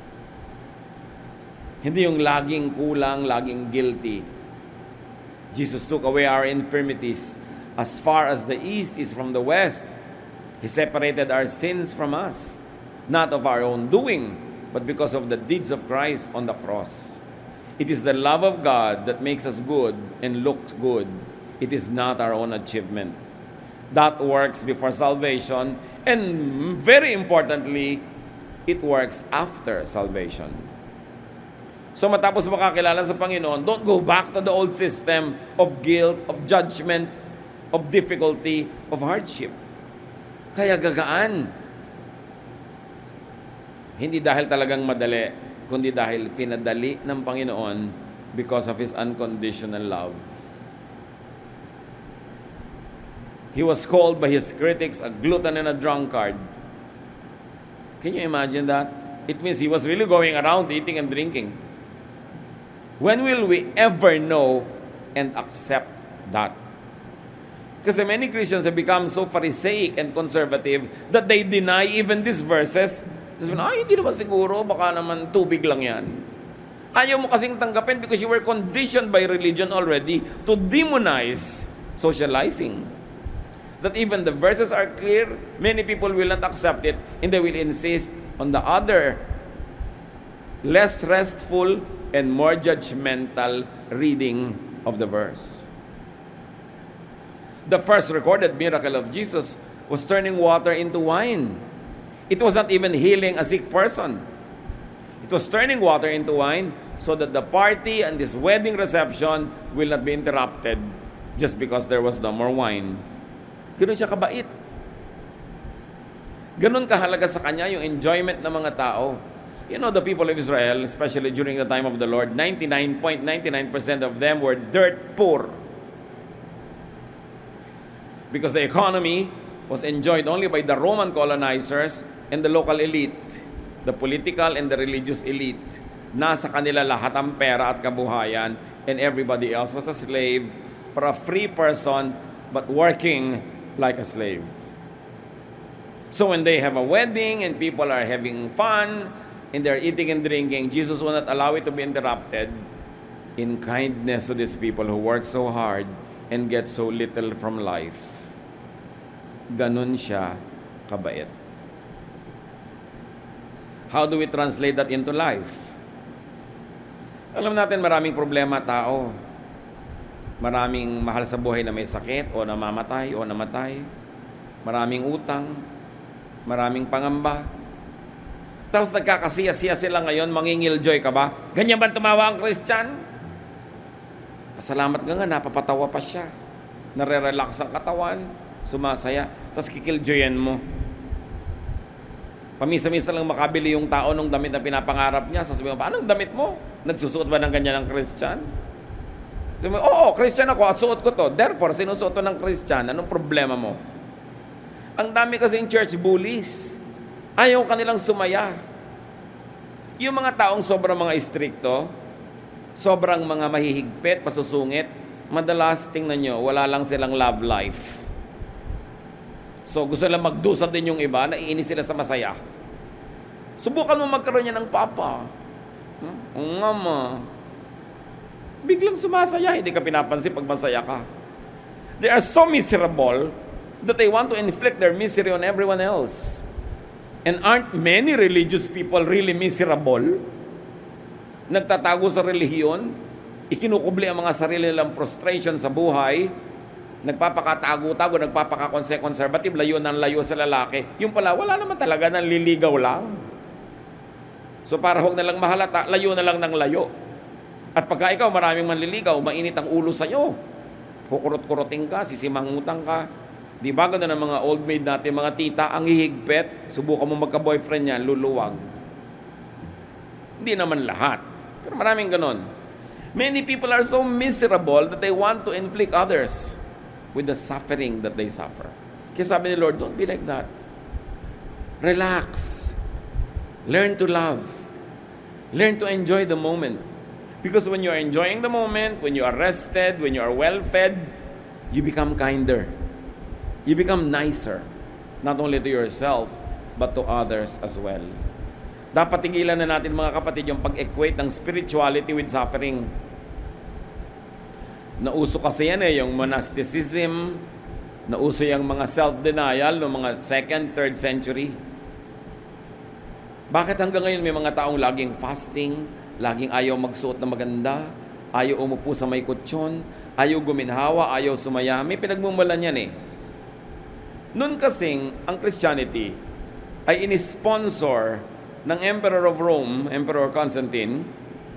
Hindi yung laging kulang, laging guilty. Jesus took away our infirmities as far as the east is from the west. He separated our sins from us, not of our own doing, but because of the deeds of Christ on the cross. It is the love of God that makes us good and looks good. It is not our own achievement. That works before salvation, and very importantly, it works after salvation. So matapos makakilala sa Panginoon, don't go back to the old system of guilt, of judgment, of difficulty, of hardship. Kaya gagaan. Hindi dahil talagang madali, kundi dahil pinadali ng Panginoon because of His unconditional love. He was called by His critics a glutton and a drunkard. Can you imagine that? It means He was really going around eating and drinking. When will we ever know and accept that? Kasi many Christians have become so Pharisaic and conservative that they deny even these verses. Ay, hindi naman siguro, baka naman tubig lang yan. Ayaw mo kasing tanggapin because you were conditioned by religion already to demonize socializing. That even the verses are clear, many people will not accept it, and they will insist on the other, less restful and more judgmental reading of the verse. The first recorded miracle of Jesus was turning water into wine. It was not even healing a sick person. It was turning water into wine so that the party and this wedding reception will not be interrupted just because there was no more wine. Ganun siya kabait. Ganun kahalaga sa kanya yung enjoyment ng mga tao. You know, the people of Israel, especially during the time of the Lord, 99.99% of them were dirt poor. Because the economy was enjoyed only by the Roman colonizers and the local elite, the political and the religious elite. Nasa kanila lahat ang pera at kabuhayan, and everybody else was a slave or a free person but working like a slave. So when they have a wedding and people are having fun and they're eating and drinking, Jesus will not allow it to be interrupted in kindness to these people who work so hard and get so little from life. Ganun siya kabait. How do we translate that into life? Alam natin maraming problema tao. Maraming mahal sa buhay na may sakit o namamatay o namatay. Maraming utang. Maraming pangamba. Tapos nagkakasiya-siya sila ngayon, mangingil-joy ka ba? Ganyan ba tumawa ang Christian? Pasalamat ka nga, napapatawa pa siya. Nare-relax ang katawan, sumasaya, tapos kikil-joyan mo. Pamisa-misa lang makabili yung tao ng damit na pinapangarap niya. Sasabihin mo, anong damit mo? Nagsusuot ba ng ganyan ng Christian? Sabi mo, oo, Christian ako at suot ko to. Therefore, sinusuot to ng Christian. Anong problema mo? Ang dami kasing church bullies. Ayaw kanilang sumaya. Yung mga taong sobrang mga istrikto, sobrang mga mahihigpit, masusungit, madalas tingnan nyo, wala lang silang love life. So gusto lang magdusa din yung iba, naiinis sila sa masaya. Subukan mo magkaroon niya ng papa. Ang mama. Biglang sumasaya, hindi ka pinapansin pag masaya ka. They are so miserable that they want to inflict their misery on everyone else. And aren't many religious people really miserable? Nagtatago sa relihiyon, ikinukubli ang mga sarili nilang frustration sa buhay, nagpapakatago-tago, nagpapakakonservative, layo ng layo sa lalaki. Yung pala, wala naman talaga, nanliligaw lang. So para huwag na lang mahalata, layo na lang ng layo. At pagka ikaw maraming manliligaw, mainit ang ulo sa'yo. Kukurot-kuroting ka, sisimangutang ka. Di ba ganda ng mga old maid natin, mga tita, ang hihigpit, subukan mo magka-boyfriend niya, luluwag. Hindi naman lahat. Pero maraming ganon. Many people are so miserable that they want to inflict others with the suffering that they suffer. Kaya sabi ni Lord, don't be like that. Relax. Learn to love. Learn to enjoy the moment. Because when you are enjoying the moment, when you are rested, when you are well-fed, you become kinder. You become nicer. Not only to yourself, but to others as well. Dapat tigilan na natin mga kapatid yung pag-equate ng spirituality with suffering. Nauso kasi yan yung monasticism, nauso yung mga self-denial ng mga 2nd, 3rd century. Bakit hanggang ngayon may mga taong laging fasting, laging ayaw magsuot na maganda, ayaw umupo sa may kutsyon, ayaw guminhawa, ayaw sumaya? May pinagmumulan yan eh. Noon kasing ang Christianity ay inisponsor ng Emperor of Rome, Emperor Constantine.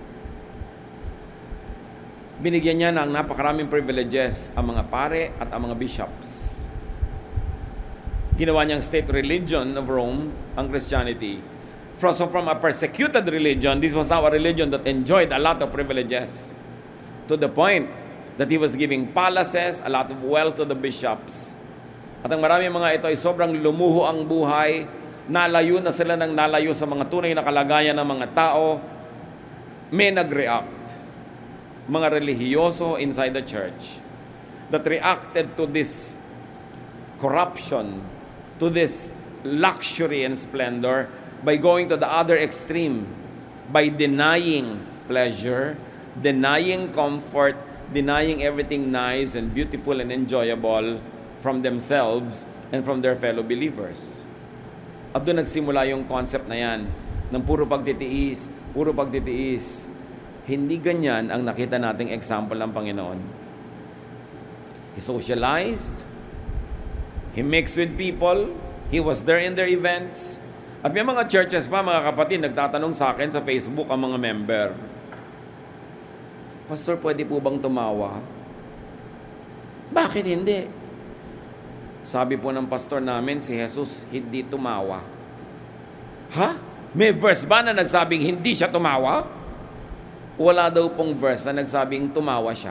Binigyan niya ng napakaraming privileges ang mga pare at ang mga bishops. Ginawa niyang state religion of Rome, ang Christianity. So from a persecuted religion, this was now a religion that enjoyed a lot of privileges. To the point that he was giving palaces, a lot of wealth to the bishops. At ang maraming mga ito ay sobrang lumuho ang buhay, nalayo na sila ng nalayo sa mga tunay na kalagayan ng mga tao. May nag-react, mga relihiyoso inside the church, that reacted to this corruption, to this luxury and splendor, by going to the other extreme, by denying pleasure, denying comfort, denying everything nice and beautiful and enjoyable from themselves and from their fellow believers. At doon nagsimula yung concept na yan, ng puro pagtitiis, puro pagtitiis. Hindi ganyan ang nakita nating example ng Panginoon. He socialized, He mixed with people, He was there in their events. At may mga churches pa, mga kapatid, nagtatanong sa akin sa Facebook ang mga member, Pastor, pwede po bang tumawa? Bakit hindi? Sabi po ng pastor namin, si Jesus hindi tumawa. Ha? May verse ba na nagsabing hindi siya tumawa? Wala daw pong verse na nagsabing tumawa siya.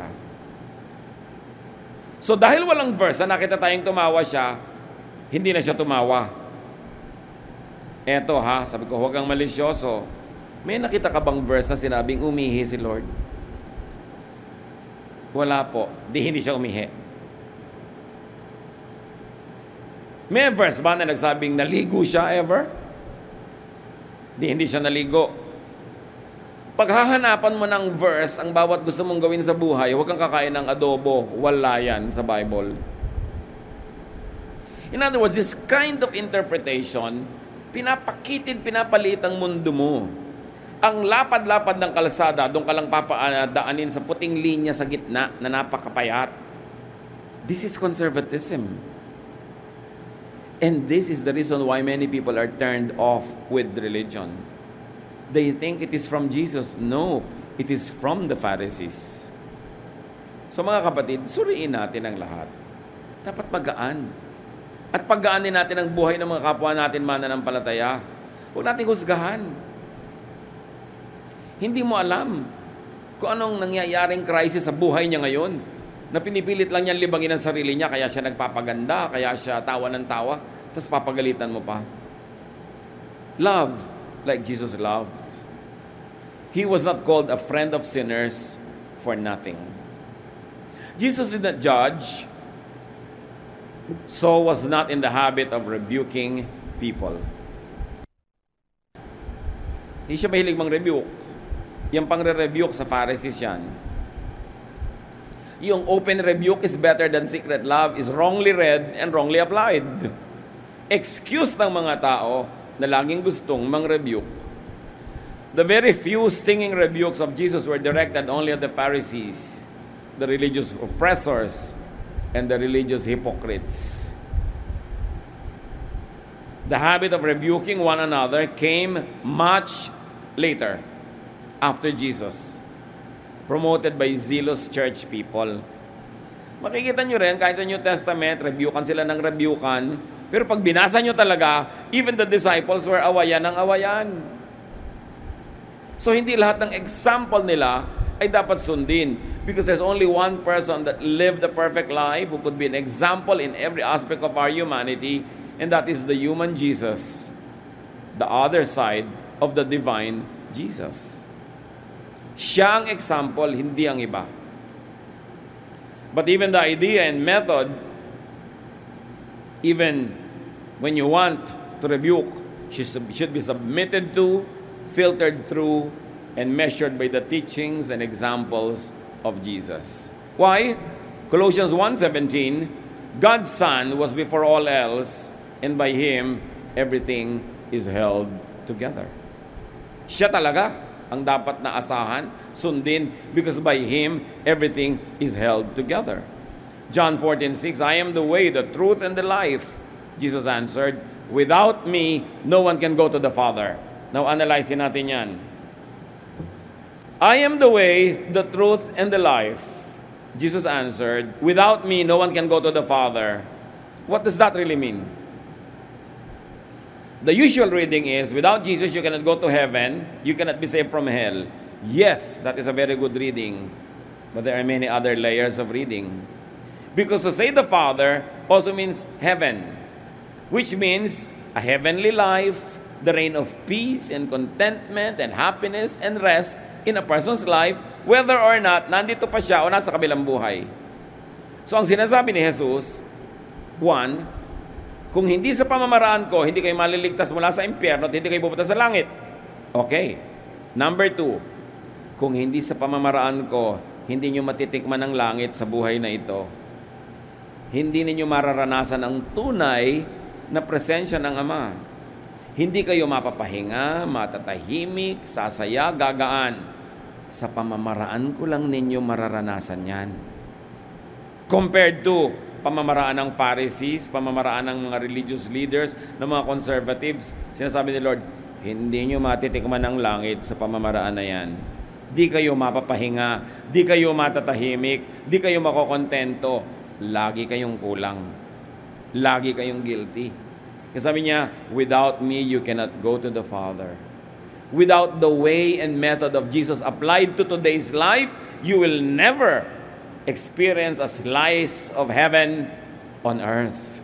So dahil walang verse na nakita tayong tumawa siya, hindi na siya tumawa. Eto ha, sabi ko, huwag kang malisyoso. May nakita ka bang verse na sinabing umihi si Lord? Wala po. Hindi siya umihi. May verse ba na nagsabing naligo siya ever? Hindi siya naligo. Paghahanapan mo ng verse ang bawat gusto mong gawin sa buhay, huwag kang kakain ng adobo. Wala yan sa Bible. In other words, this kind of interpretation, pinapaliit ang mundo mo. Ang lapad-lapad ng kalsada, doon ka lang papadaanin sa puting linya sa gitna na napakapayat. This is conservatism. And this is the reason why many people are turned off with religion. They think it is from Jesus. No, it is from the Pharisees. So mga kapatid, suriin natin ang lahat. Dapat magaan. At paggaanin natin ang buhay ng mga kapwa natin mananampalataya. Huwag natin husgahan. Hindi mo alam kung anong nangyayaring crisis sa buhay niya ngayon, na pinipilit lang niyang libangin ang sarili niya, kaya siya nagpapaganda, kaya siya tawa ng tawa, tapos papagalitan mo pa. Love like Jesus loved. He was not called a friend of sinners for nothing. Jesus did not judge, so was not in the habit of rebuking people. Hindi siya mahilig mang-rebuke. Yung pang-rebuke sa Pharisees yan. Yung open rebuke is better than secret love is wrongly read and wrongly applied. Excuse ng mga tao na laging gustong mang-rebuke. The very few stinging rebukes of Jesus were directed only at the Pharisees, the religious oppressors, and the religious hypocrites. The habit of rebuking one another came much later, after Jesus, promoted by zealous church people. Makikita nyo rin, kahit sa New Testament, rebukan sila ng rebukan, pero pag binasa nyo talaga, even the disciples were awayan ng awayan. So hindi lahat ng example nila ay dapat sundin, because there's only one person that lived the perfect life, who could be an example in every aspect of our humanity, and that is the human Jesus, the other side of the divine Jesus. Siya ang example, hindi ang iba. But even the idea and method, even when you want to rebuke, should be submitted to, filtered through, and measured by the teachings and examples of Jesus. Why? Colossians 1:17, God's Son was before all else, and by Him, everything is held together. Siya talaga ang dapat na asahan, sundin, because by Him, everything is held together. John 14:6, I am the way, the truth, and the life. Jesus answered, without me, no one can go to the Father. Now, analyzein natin yan. I am the way, the truth, and the life. Jesus answered, without me, no one can go to the Father. What does that really mean? The usual reading is, without Jesus, you cannot go to heaven, you cannot be saved from hell. Yes, that is a very good reading. But there are many other layers of reading. Because to say the Father also means heaven, which means a heavenly life, the reign of peace and contentment and happiness and rest in a person's life, whether or not nandito pa siya o nasa kabilang buhay. So ang sinasabi ni Jesus, one, kung hindi sa pamamaraan ko, hindi kayo maliligtas mula sa impyerno at hindi kayo pupunta sa langit. Okay. Number 2, kung hindi sa pamamaraan ko, hindi nyo matitikman ang langit sa buhay na ito. Hindi ninyo mararanasan ang tunay na presensya ng Ama. Hindi kayo mapapahinga, matatahimik, sasaya, gagaan. Sa pamamaraan ko lang ninyo mararanasan yan. Compared to pamamaraan ng Pharisees, pamamaraan ng mga religious leaders, ng mga conservatives, sinasabi ni Lord, hindi nyo matitikman ang langit sa pamamaraan na yan. Di kayo mapapahinga, di kayo matatahimik, di kayo makokontento. Lagi kayong kulang. Lagi kayong guilty. Kasi sabi niya, without me, you cannot go to the Father. Without the way and method of Jesus applied to today's life, you will never experience a slice of heaven on earth.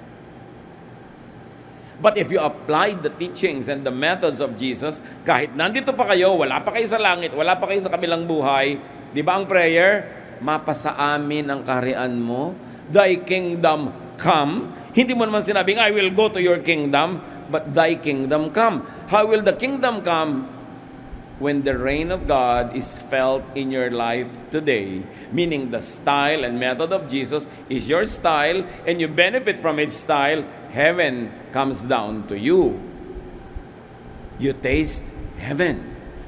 But if you applied the teachings and the methods of Jesus, kahit nandito pa kayo, wala pa kayo sa langit, wala pa kayo sa kabilang buhay, di ba ang prayer? Mapasa amin ang kaharian mo, thy kingdom come. Hindi mo naman sinabing, I will go to your kingdom, but thy kingdom come. How will the kingdom come? When the reign of God is felt in your life today, meaning the style and method of Jesus is your style, and you benefit from its style, heaven comes down to you. You taste heaven.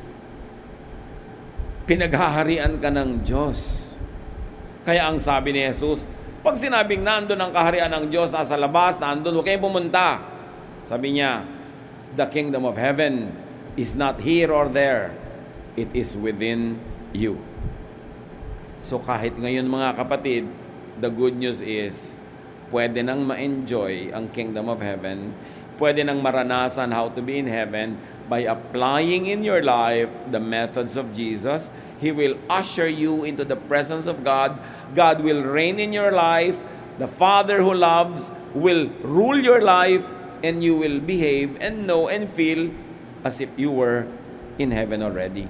Pinaghaharian ka ng Diyos. Kaya ang sabi ni Jesus, pag sinabing nandun ang kaharian ng Diyos, nasa labas, nandun, huwag kayong pumunta. Sabi niya, the kingdom of heaven is not here or there. It is within you. So kahit ngayon mga kapatid, the good news is, pwede nang ma-enjoy ang kingdom of heaven, pwede nang maranasan how to be in heaven by applying in your life the methods of Jesus. He will usher you into the presence of God. God will reign in your life. The Father who loves will rule your life, and you will behave and know and feel as if you were in heaven already.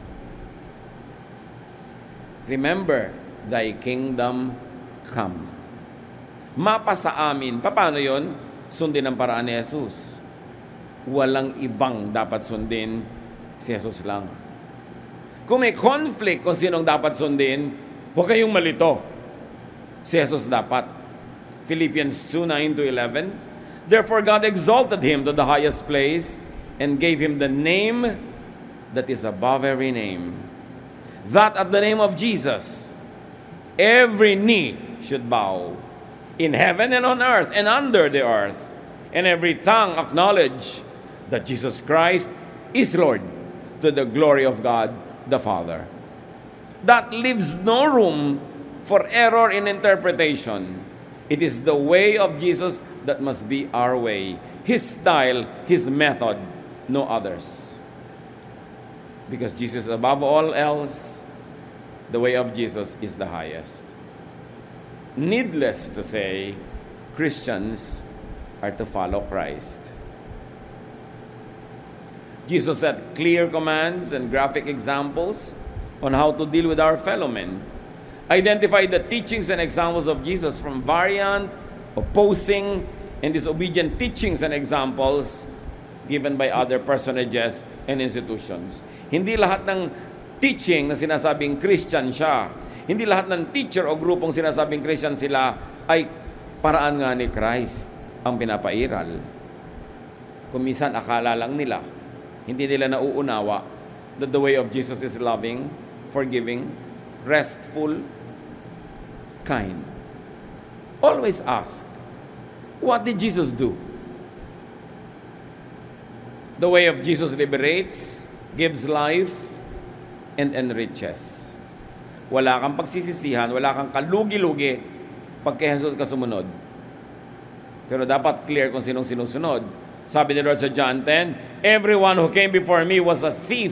Remember, thy kingdom come. Mapasa amin. Paano yun? Sundin ang paraan ni Jesus. Walang ibang dapat sundin, si Jesus lang. Kung may conflict kung sinong dapat sundin, huwag kayong malito. Si Jesus dapat. Philippians 2:9-11. Therefore God exalted him to the highest place and gave him the name that is above every name, that at the name of Jesus every knee should bow, in heaven and on earth and under the earth, and every tongue acknowledge that Jesus Christ is Lord, to the glory of God the Father. That leaves no room for error in interpretation. It is the way of Jesus that must be our way, His style, His method, no others. Because Jesus is above all else, the way of Jesus is the highest. Needless to say, Christians are to follow Christ. Jesus set clear commands and graphic examples on how to deal with our fellow men. Identify the teachings and examples of Jesus from variant, opposing, and disobedient teachings and examples given by other personages and institutions. Hindi lahat ng teaching na sinasabing Christian siya, hindi lahat ng teacher o grupong sinasabing Christian sila ay paraan nga ni Christ ang pinapairal. Kung minsan akala lang nila, hindi nila nauunawa that the way of Jesus is loving, forgiving, restful, kind. Always ask, what did Jesus do? The way of Jesus liberates, gives life, and enriches. Wala kang pagsisisihan, wala kang kalugi-lugi pag kay Jesus ka sumunod. Pero dapat clear kung sinong sinusunod. Sabi ni Lord sa John 10, everyone who came before me was a thief.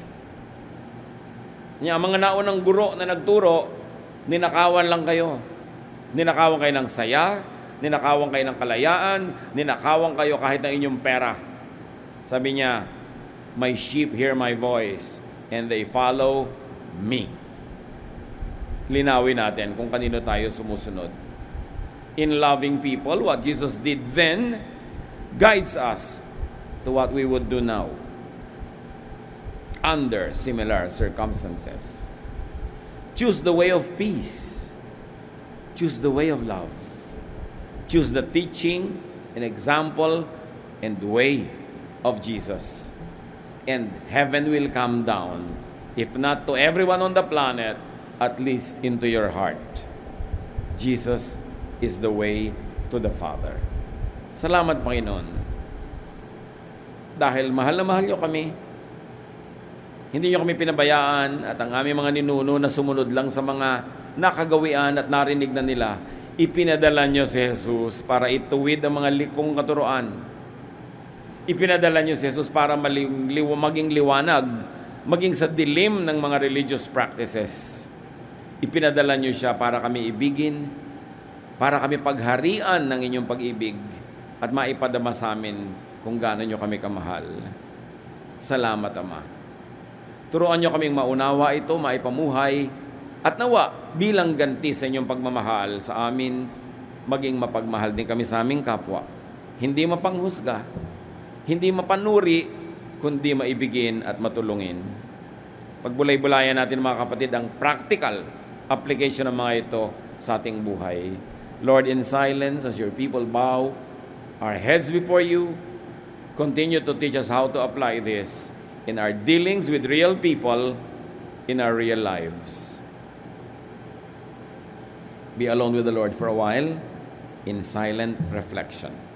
Ang mga naunang guro na nagturo, ninakawan lang kayo. Ninakawan kayo ng saya, ninakawan kayo ng kalayaan, ninakawan kayo kahit ng inyong pera. Sabi niya, my sheep hear my voice, and they follow me. Linawin natin kung kanino tayo sumusunod. In loving people, what Jesus did then guides us to what we would do now under similar circumstances. Choose the way of peace. Choose the way of love. Choose the teaching and example and way of Jesus. And heaven will come down, if not to everyone on the planet, at least into your heart. Jesus is the way to the Father. Salamat, Panginoon. Dahil mahal na mahal niyo kami, hindi niyo kami pinabayaan at ang aming mga ninuno na sumunod lang sa mga nakagawian at narinig na nila, ipinadala niyo si Jesus para ituwid ang mga likong katuruan. Ipinadala niyo si Jesus para maging liwanag, maging sa dilim ng mga religious practices. Ipinadala niyo siya para kami ibigin, para kami pagharian ng inyong pag-ibig at maipadama sa amin kung gaano niyo kami kamahal. Salamat, Ama. Turuan niyo kaming maunawa ito, maipamuhay, at nawa bilang ganti sa inyong pagmamahal sa amin, maging mapagmahal din kami sa aming kapwa. Hindi mapanghusga, hindi mapanuri, kundi maibigin at matulungin. Pagbulay-bulayan natin, mga kapatid, ang practical application ng mga ito sa ating buhay. Lord, in silence, as your people bow our heads before you, continue to teach us how to apply this in our dealings with real people, in our real lives. Be alone with the Lord for a while in silent reflection.